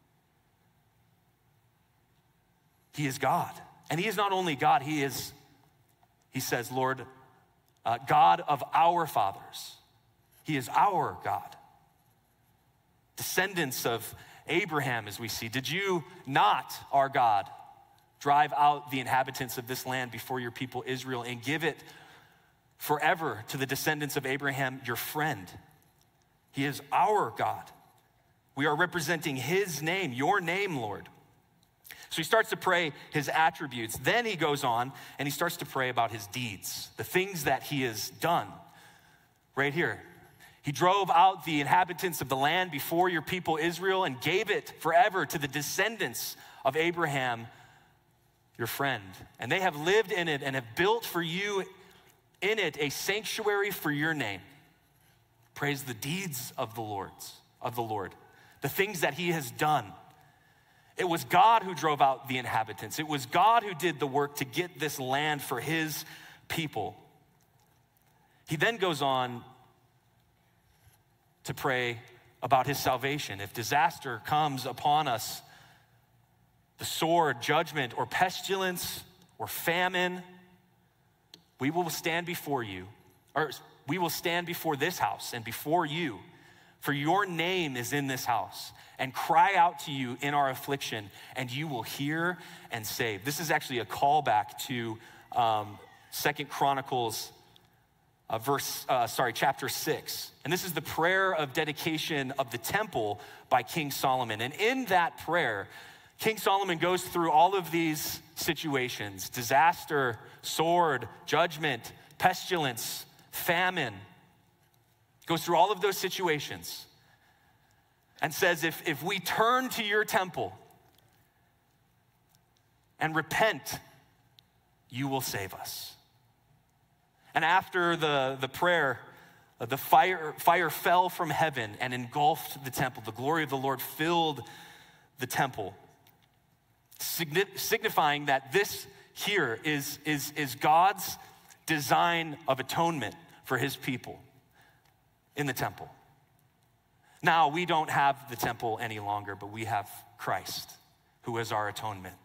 Speaker 13: He is God. And he is not only God, he says, Lord, God of our fathers. He is our God. Descendants of Abraham, as we see. Did you not, our God, drive out the inhabitants of this land before your people Israel and give it forever to the descendants of Abraham, your friend? He is our God. We are representing his name, your name, Lord. So he starts to pray his attributes. Then he goes on and he starts to pray about his deeds, the things that he has done. Right here. He drove out the inhabitants of the land before your people Israel and gave it forever to the descendants of Abraham, your friend. And they have lived in it and have built for you in it a sanctuary for your name. Praise the deeds of the Lord, the things that he has done. It was God who drove out the inhabitants. It was God who did the work to get this land for his people. He then goes on to pray about his salvation. If disaster comes upon us, the sword, judgment, or pestilence, or famine, we will stand before you, or we will stand before this house and before you, for your name is in this house, and cry out to you in our affliction, and you will hear and save. This is actually a callback to 2 Chronicles chapter 6. And this is the prayer of dedication of the temple by King Solomon. And in that prayer, King Solomon goes through all of these situations: disaster, sword, judgment, pestilence, famine. Goes through all of those situations and says, if we turn to your temple and repent, you will save us. And after the prayer, the fire fell from heaven and engulfed the temple. The glory of the Lord filled the temple, signifying that this here is God's design of atonement for his people in the temple. Now, we don't have the temple any longer, but we have Christ, who is our atonement.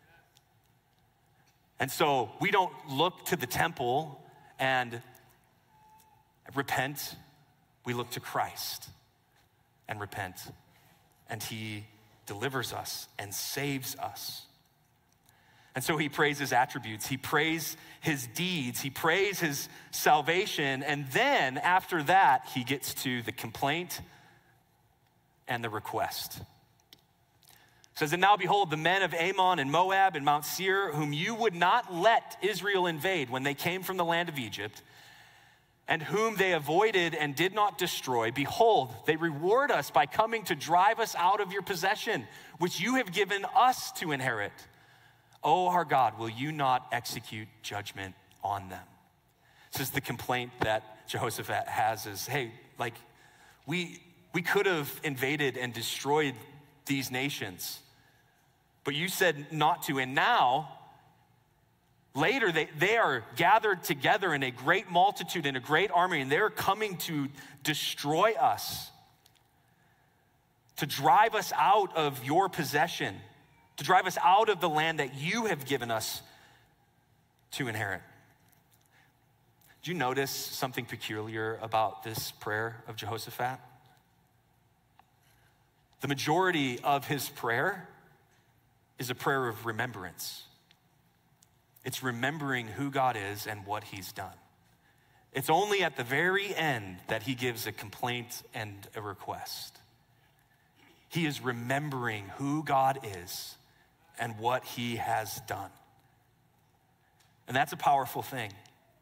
Speaker 13: And so we don't look to the temple and repent. We look to Christ and repent, and he delivers us and saves us. And so he prays his attributes, he prays his deeds, he prays his salvation, and then after that, he gets to the complaint and the request. It says, and now behold, the men of Ammon and Moab and Mount Seir, whom you would not let Israel invade when they came from the land of Egypt, and whom they avoided and did not destroy, behold, they reward us by coming to drive us out of your possession, which you have given us to inherit. Oh, our God, will you not execute judgment on them? This is the complaint that Jehoshaphat has is, hey, like, we could have invaded and destroyed these nations, but you said not to. And now, later, they are gathered together in a great multitude, in a great army, and they're coming to destroy us, to drive us out of your possession, to drive us out of the land that you have given us to inherit. Do you notice something peculiar about this prayer of Jehoshaphat? The majority of his prayer is a prayer of remembrance. It's remembering who God is and what he's done. It's only at the very end that he gives a complaint and a request. He is remembering who God is and what he has done. And that's a powerful thing.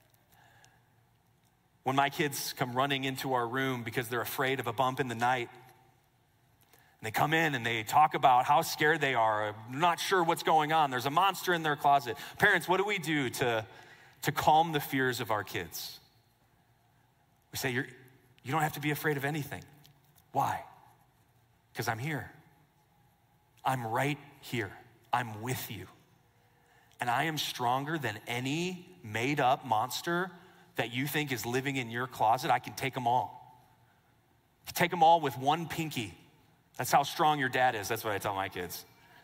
Speaker 13: When my kids come running into our room because they're afraid of a bump in the night, and they come in and they talk about how scared they are, not sure what's going on, there's a monster in their closet. Parents, what do we do to calm the fears of our kids? We say, you don't have to be afraid of anything. Why? Because I'm here. I'm right here. I'm with you. And I am stronger than any made up monster that you think is living in your closet. I can take them all. I can take them all with one pinky. That's how strong your dad is. That's what I tell my kids.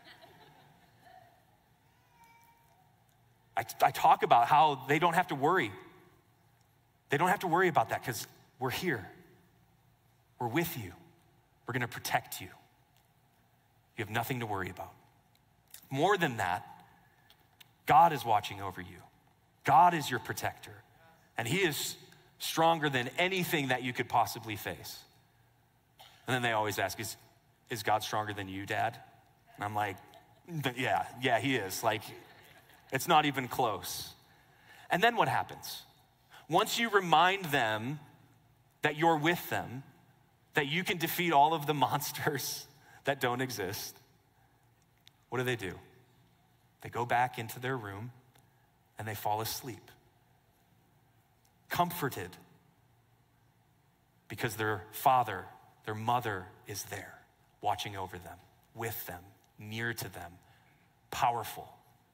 Speaker 13: I talk about how they don't have to worry. They don't have to worry about that because we're here. We're with you. We're going to protect you. You have nothing to worry about. More than that, God is watching over you. God is your protector. And he is stronger than anything that you could possibly face. And then they always ask, is God stronger than you, Dad? And I'm like, yeah, he is. Like, it's not even close. And then what happens? Once you remind them that you're with them, that you can defeat all of the monsters that don't exist, what do? They go back into their room and they fall asleep. Comforted because their father, their mother is there, watching over them, with them, near to them, powerful.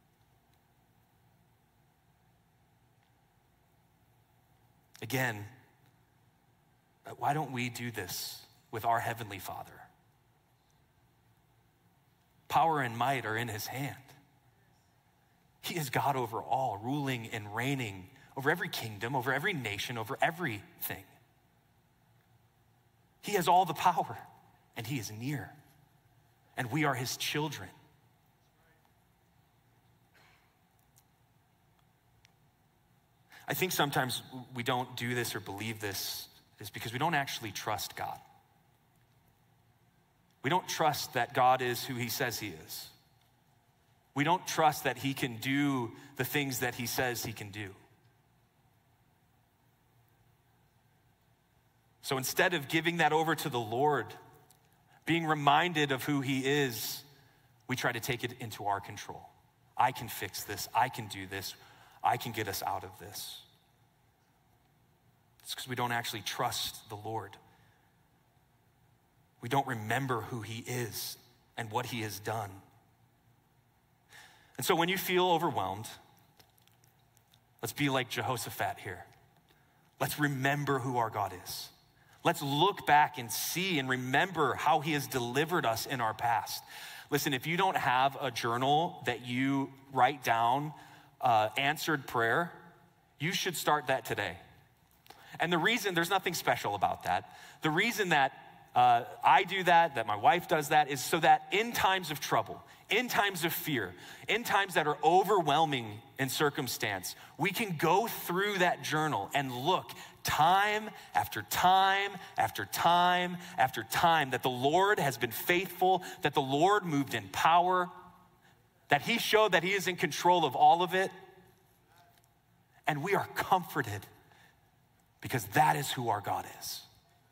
Speaker 13: Again, why don't we do this with our Heavenly Father? Power and might are in his hand. He is God over all, ruling and reigning over every kingdom, over every nation, over everything. He has all the power, and he is near, and we are his children. I think sometimes we don't do this or believe this is because we don't actually trust God. We don't trust that God is who he says he is. We don't trust that he can do the things that he says he can do. So instead of giving that over to the Lord, being reminded of who he is, we try to take it into our control. I can fix this. I can do this. I can get us out of this. It's because we don't actually trust the Lord. We don't remember who he is and what he has done. And so when you feel overwhelmed, let's be like Jehoshaphat here. Let's remember who our God is. Let's look back and see and remember how he has delivered us in our past. Listen, if you don't have a journal that you write down answered prayer, you should start that today. And the reason, there's nothing special about that. The reason that I do that my wife does that, is so that in times of trouble, in times of fear, in times that are overwhelming in circumstance, we can go through that journal and look time after time after time after time that the Lord has been faithful, that the Lord moved in power, that he showed that he is in control of all of it. And we are comforted because that is who our God is.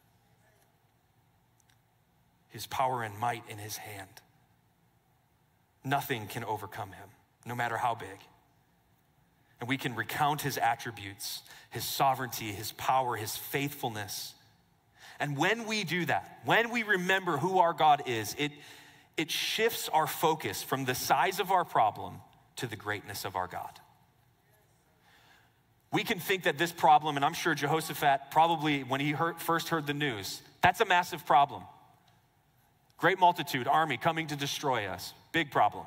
Speaker 13: His power and might in his hand. Nothing can overcome him, no matter how big. And we can recount his attributes, his sovereignty, his power, his faithfulness. And when we do that, when we remember who our God is, it shifts our focus from the size of our problem to the greatness of our God. We can think that this problem, and I'm sure Jehoshaphat probably, when he first heard the news, that's a massive problem. Great multitude, army coming to destroy us. Big problem.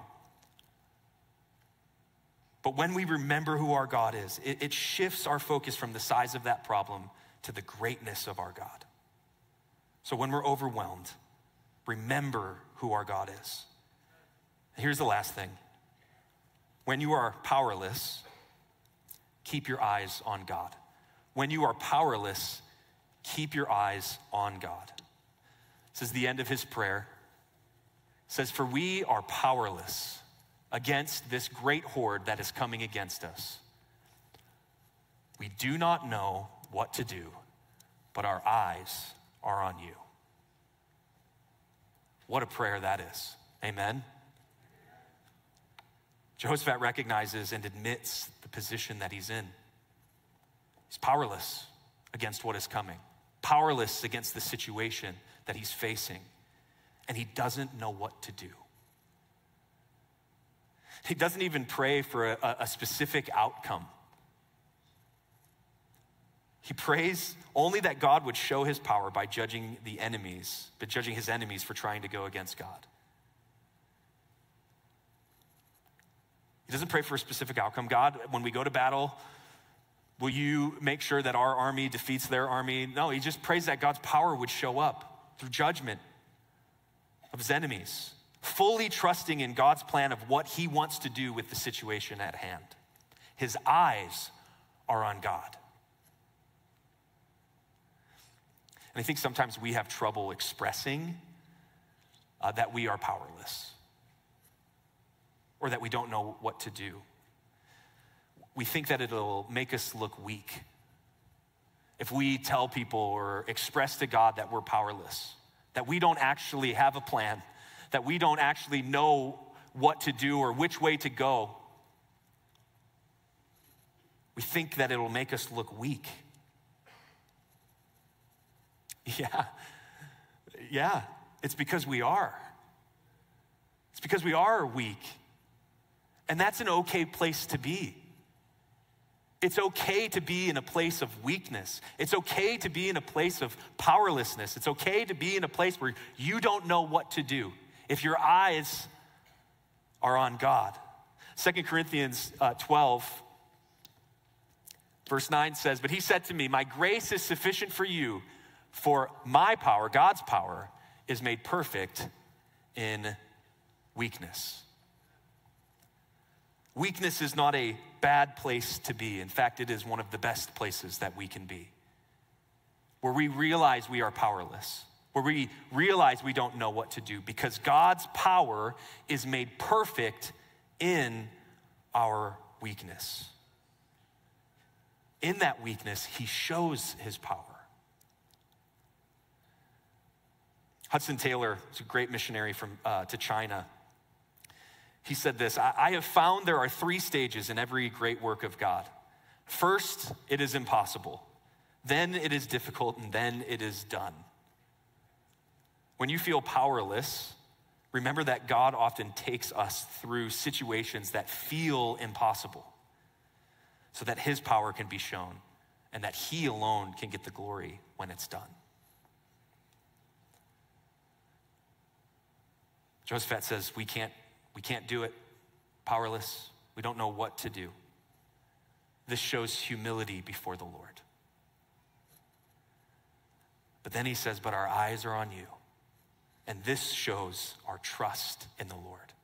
Speaker 13: But when we remember who our God is, it shifts our focus from the size of that problem to the greatness of our God. So when we're overwhelmed, remember who our God is. And here's the last thing. When you are powerless, keep your eyes on God. When you are powerless, keep your eyes on God. This is the end of his prayer. It says, for we are powerless against this great horde that is coming against us. We do not know what to do, but our eyes are on you. What a prayer that is. Amen. Jehoshaphat recognizes and admits the position that he's in. He's powerless against what is coming, powerless against the situation that he's facing, and he doesn't know what to do. He doesn't even pray for a specific outcome. He prays only that God would show his power by judging his enemies for trying to go against God. He doesn't pray for a specific outcome. God, when we go to battle, will you make sure that our army defeats their army? No, he just prays that God's power would show up through judgment of his enemies, fully trusting in God's plan of what he wants to do with the situation at hand. His eyes are on God. And I think sometimes we have trouble expressing that we are powerless or that we don't know what to do. We think that it'll make us look weak if we tell people or express to God that we're powerless, that we don't actually have a plan, that we don't actually know what to do or which way to go. We think that it'll make us look weak. Yeah, it's because we are. It's because we are weak. And that's an okay place to be. It's okay to be in a place of weakness. It's okay to be in a place of powerlessness. It's okay to be in a place where you don't know what to do if your eyes are on God. 2 Corinthians 12, verse 9 says, "But he said to me, my grace is sufficient for you, for my power, God's power, is made perfect in weakness." Weakness is not a bad place to be. In fact, it is one of the best places that we can be, where we realize we are powerless, where we realize we don't know what to do, because God's power is made perfect in our weakness. In that weakness, he shows his power. Hudson Taylor is a great missionary to China. He said this, I have found there are 3 stages in every great work of God. First, it is impossible. Then it is difficult, and then it is done. When you feel powerless, remember that God often takes us through situations that feel impossible so that his power can be shown and that he alone can get the glory when it's done. Jehoshaphat says, we can't do it, powerless. We don't know what to do. This shows humility before the Lord. But then he says, but our eyes are on you. And this shows our trust in the Lord.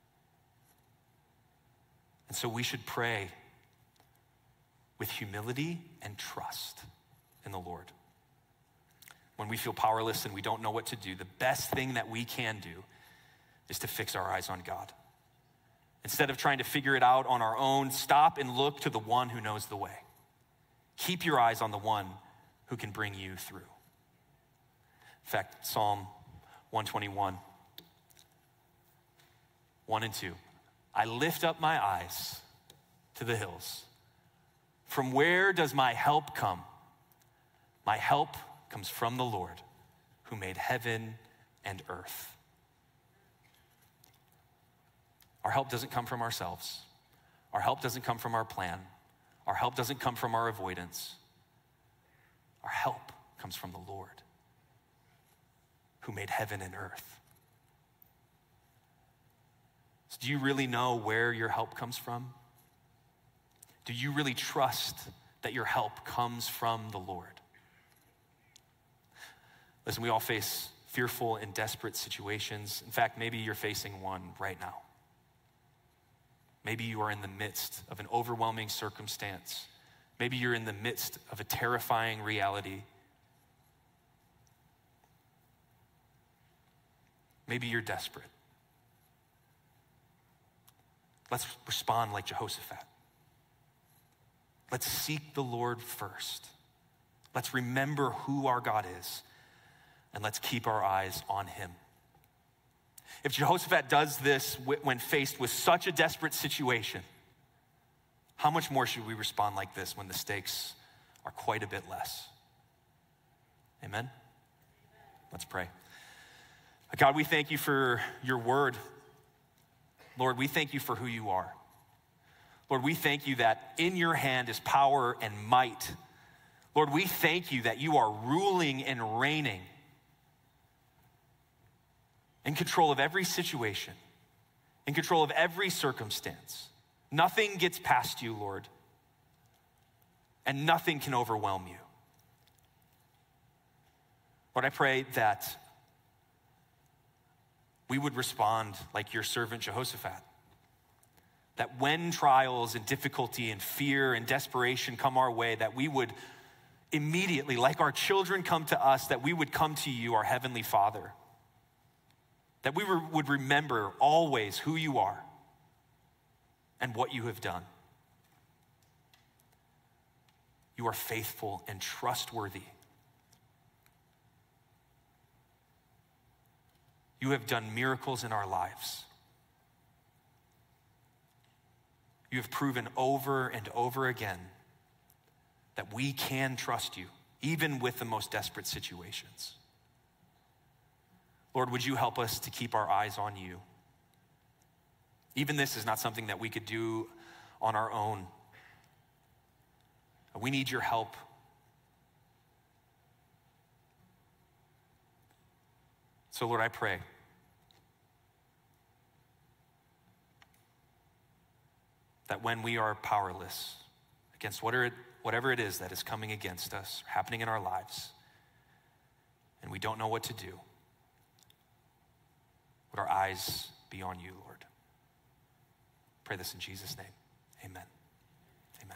Speaker 13: And so we should pray with humility and trust in the Lord. When we feel powerless and we don't know what to do, the best thing that we can do is to fix our eyes on God. Instead of trying to figure it out on our own, stop and look to the one who knows the way. Keep your eyes on the one who can bring you through. In fact, Psalm 121, 1 and 2. I lift up my eyes to the hills. From where does my help come? My help comes from the Lord, who made heaven and earth. Our help doesn't come from ourselves. Our help doesn't come from our plan. Our help doesn't come from our avoidance. Our help comes from the Lord, who made heaven and earth. So do you really know where your help comes from? Do you really trust that your help comes from the Lord? Listen, we all face fearful and desperate situations. In fact, maybe you're facing one right now. Maybe you are in the midst of an overwhelming circumstance. Maybe you're in the midst of a terrifying reality. Maybe you're desperate. Let's respond like Jehoshaphat. Let's seek the Lord first. Let's remember who our God is, and let's keep our eyes on him. If Jehoshaphat does this when faced with such a desperate situation, how much more should we respond like this when the stakes are quite a bit less? Amen? Let's pray. God, we thank you for your word. Lord, we thank you for who you are. Lord, we thank you that in your hand is power and might. Lord, we thank you that you are ruling and reigning in control of every situation, in control of every circumstance. Nothing gets past you, Lord, and nothing can overwhelm you. Lord, I pray that we would respond like your servant Jehoshaphat. That when trials and difficulty and fear and desperation come our way, that we would immediately, like our children come to us, that we would come to you, our Heavenly Father. That we would remember always who you are and what you have done. You are faithful and trustworthy. You have done miracles in our lives. You have proven over and over again that we can trust you, even with the most desperate situations. Lord, would you help us to keep our eyes on you? Even this is not something that we could do on our own. We need your help. So, Lord, I pray that when we are powerless against whatever it is that is coming against us, happening in our lives, and we don't know what to do, would our eyes be on you, Lord? Pray this in Jesus' name. Amen. Amen.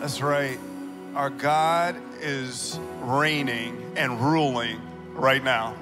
Speaker 4: That's right. Our God is reigning and ruling right now.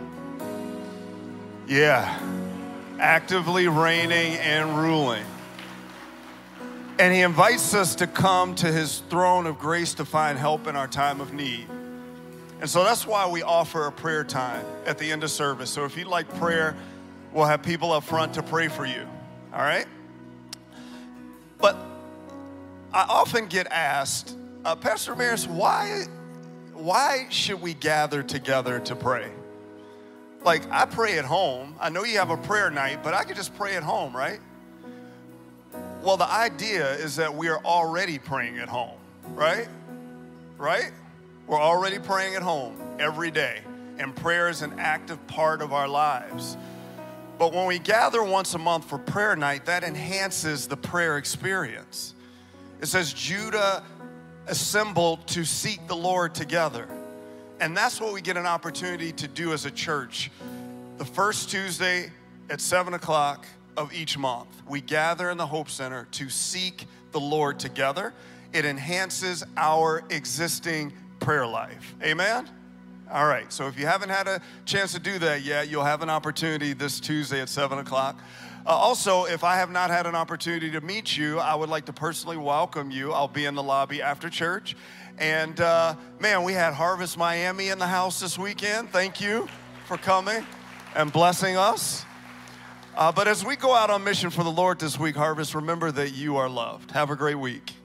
Speaker 4: Yeah. Actively reigning and ruling. And he invites us to come to his throne of grace to find help in our time of need. And so that's why we offer a prayer time at the end of service. So if you'd like prayer, we'll have people up front to pray for you. All right? But I often get asked, Pastor Maris, why should we gather together to pray? Like, I pray at home. I know you have a prayer night, but I could just pray at home, right? Well, the idea is that we are already praying at home, right? Right? We're already praying at home every day, and prayer is an active part of our lives. But when we gather once a month for prayer night, that enhances the prayer experience. It says, Judah assembled to seek the Lord together. And that's what we get an opportunity to do as a church. The first Tuesday at 7 o'clock of each month, we gather in the Hope Center to seek the Lord together. It enhances our existing prayer life. Amen? All right, so if you haven't had a chance to do that yet, you'll have an opportunity this Tuesday at 7 o'clock. Also, if I have not had an opportunity to meet you, I would like to personally welcome you. I'll be in the lobby after church. And man, we had Harvest Miami in the house this weekend. Thank you for coming and blessing us. But as we go out on mission for the Lord this week, Harvest, remember that you are loved. Have a great week.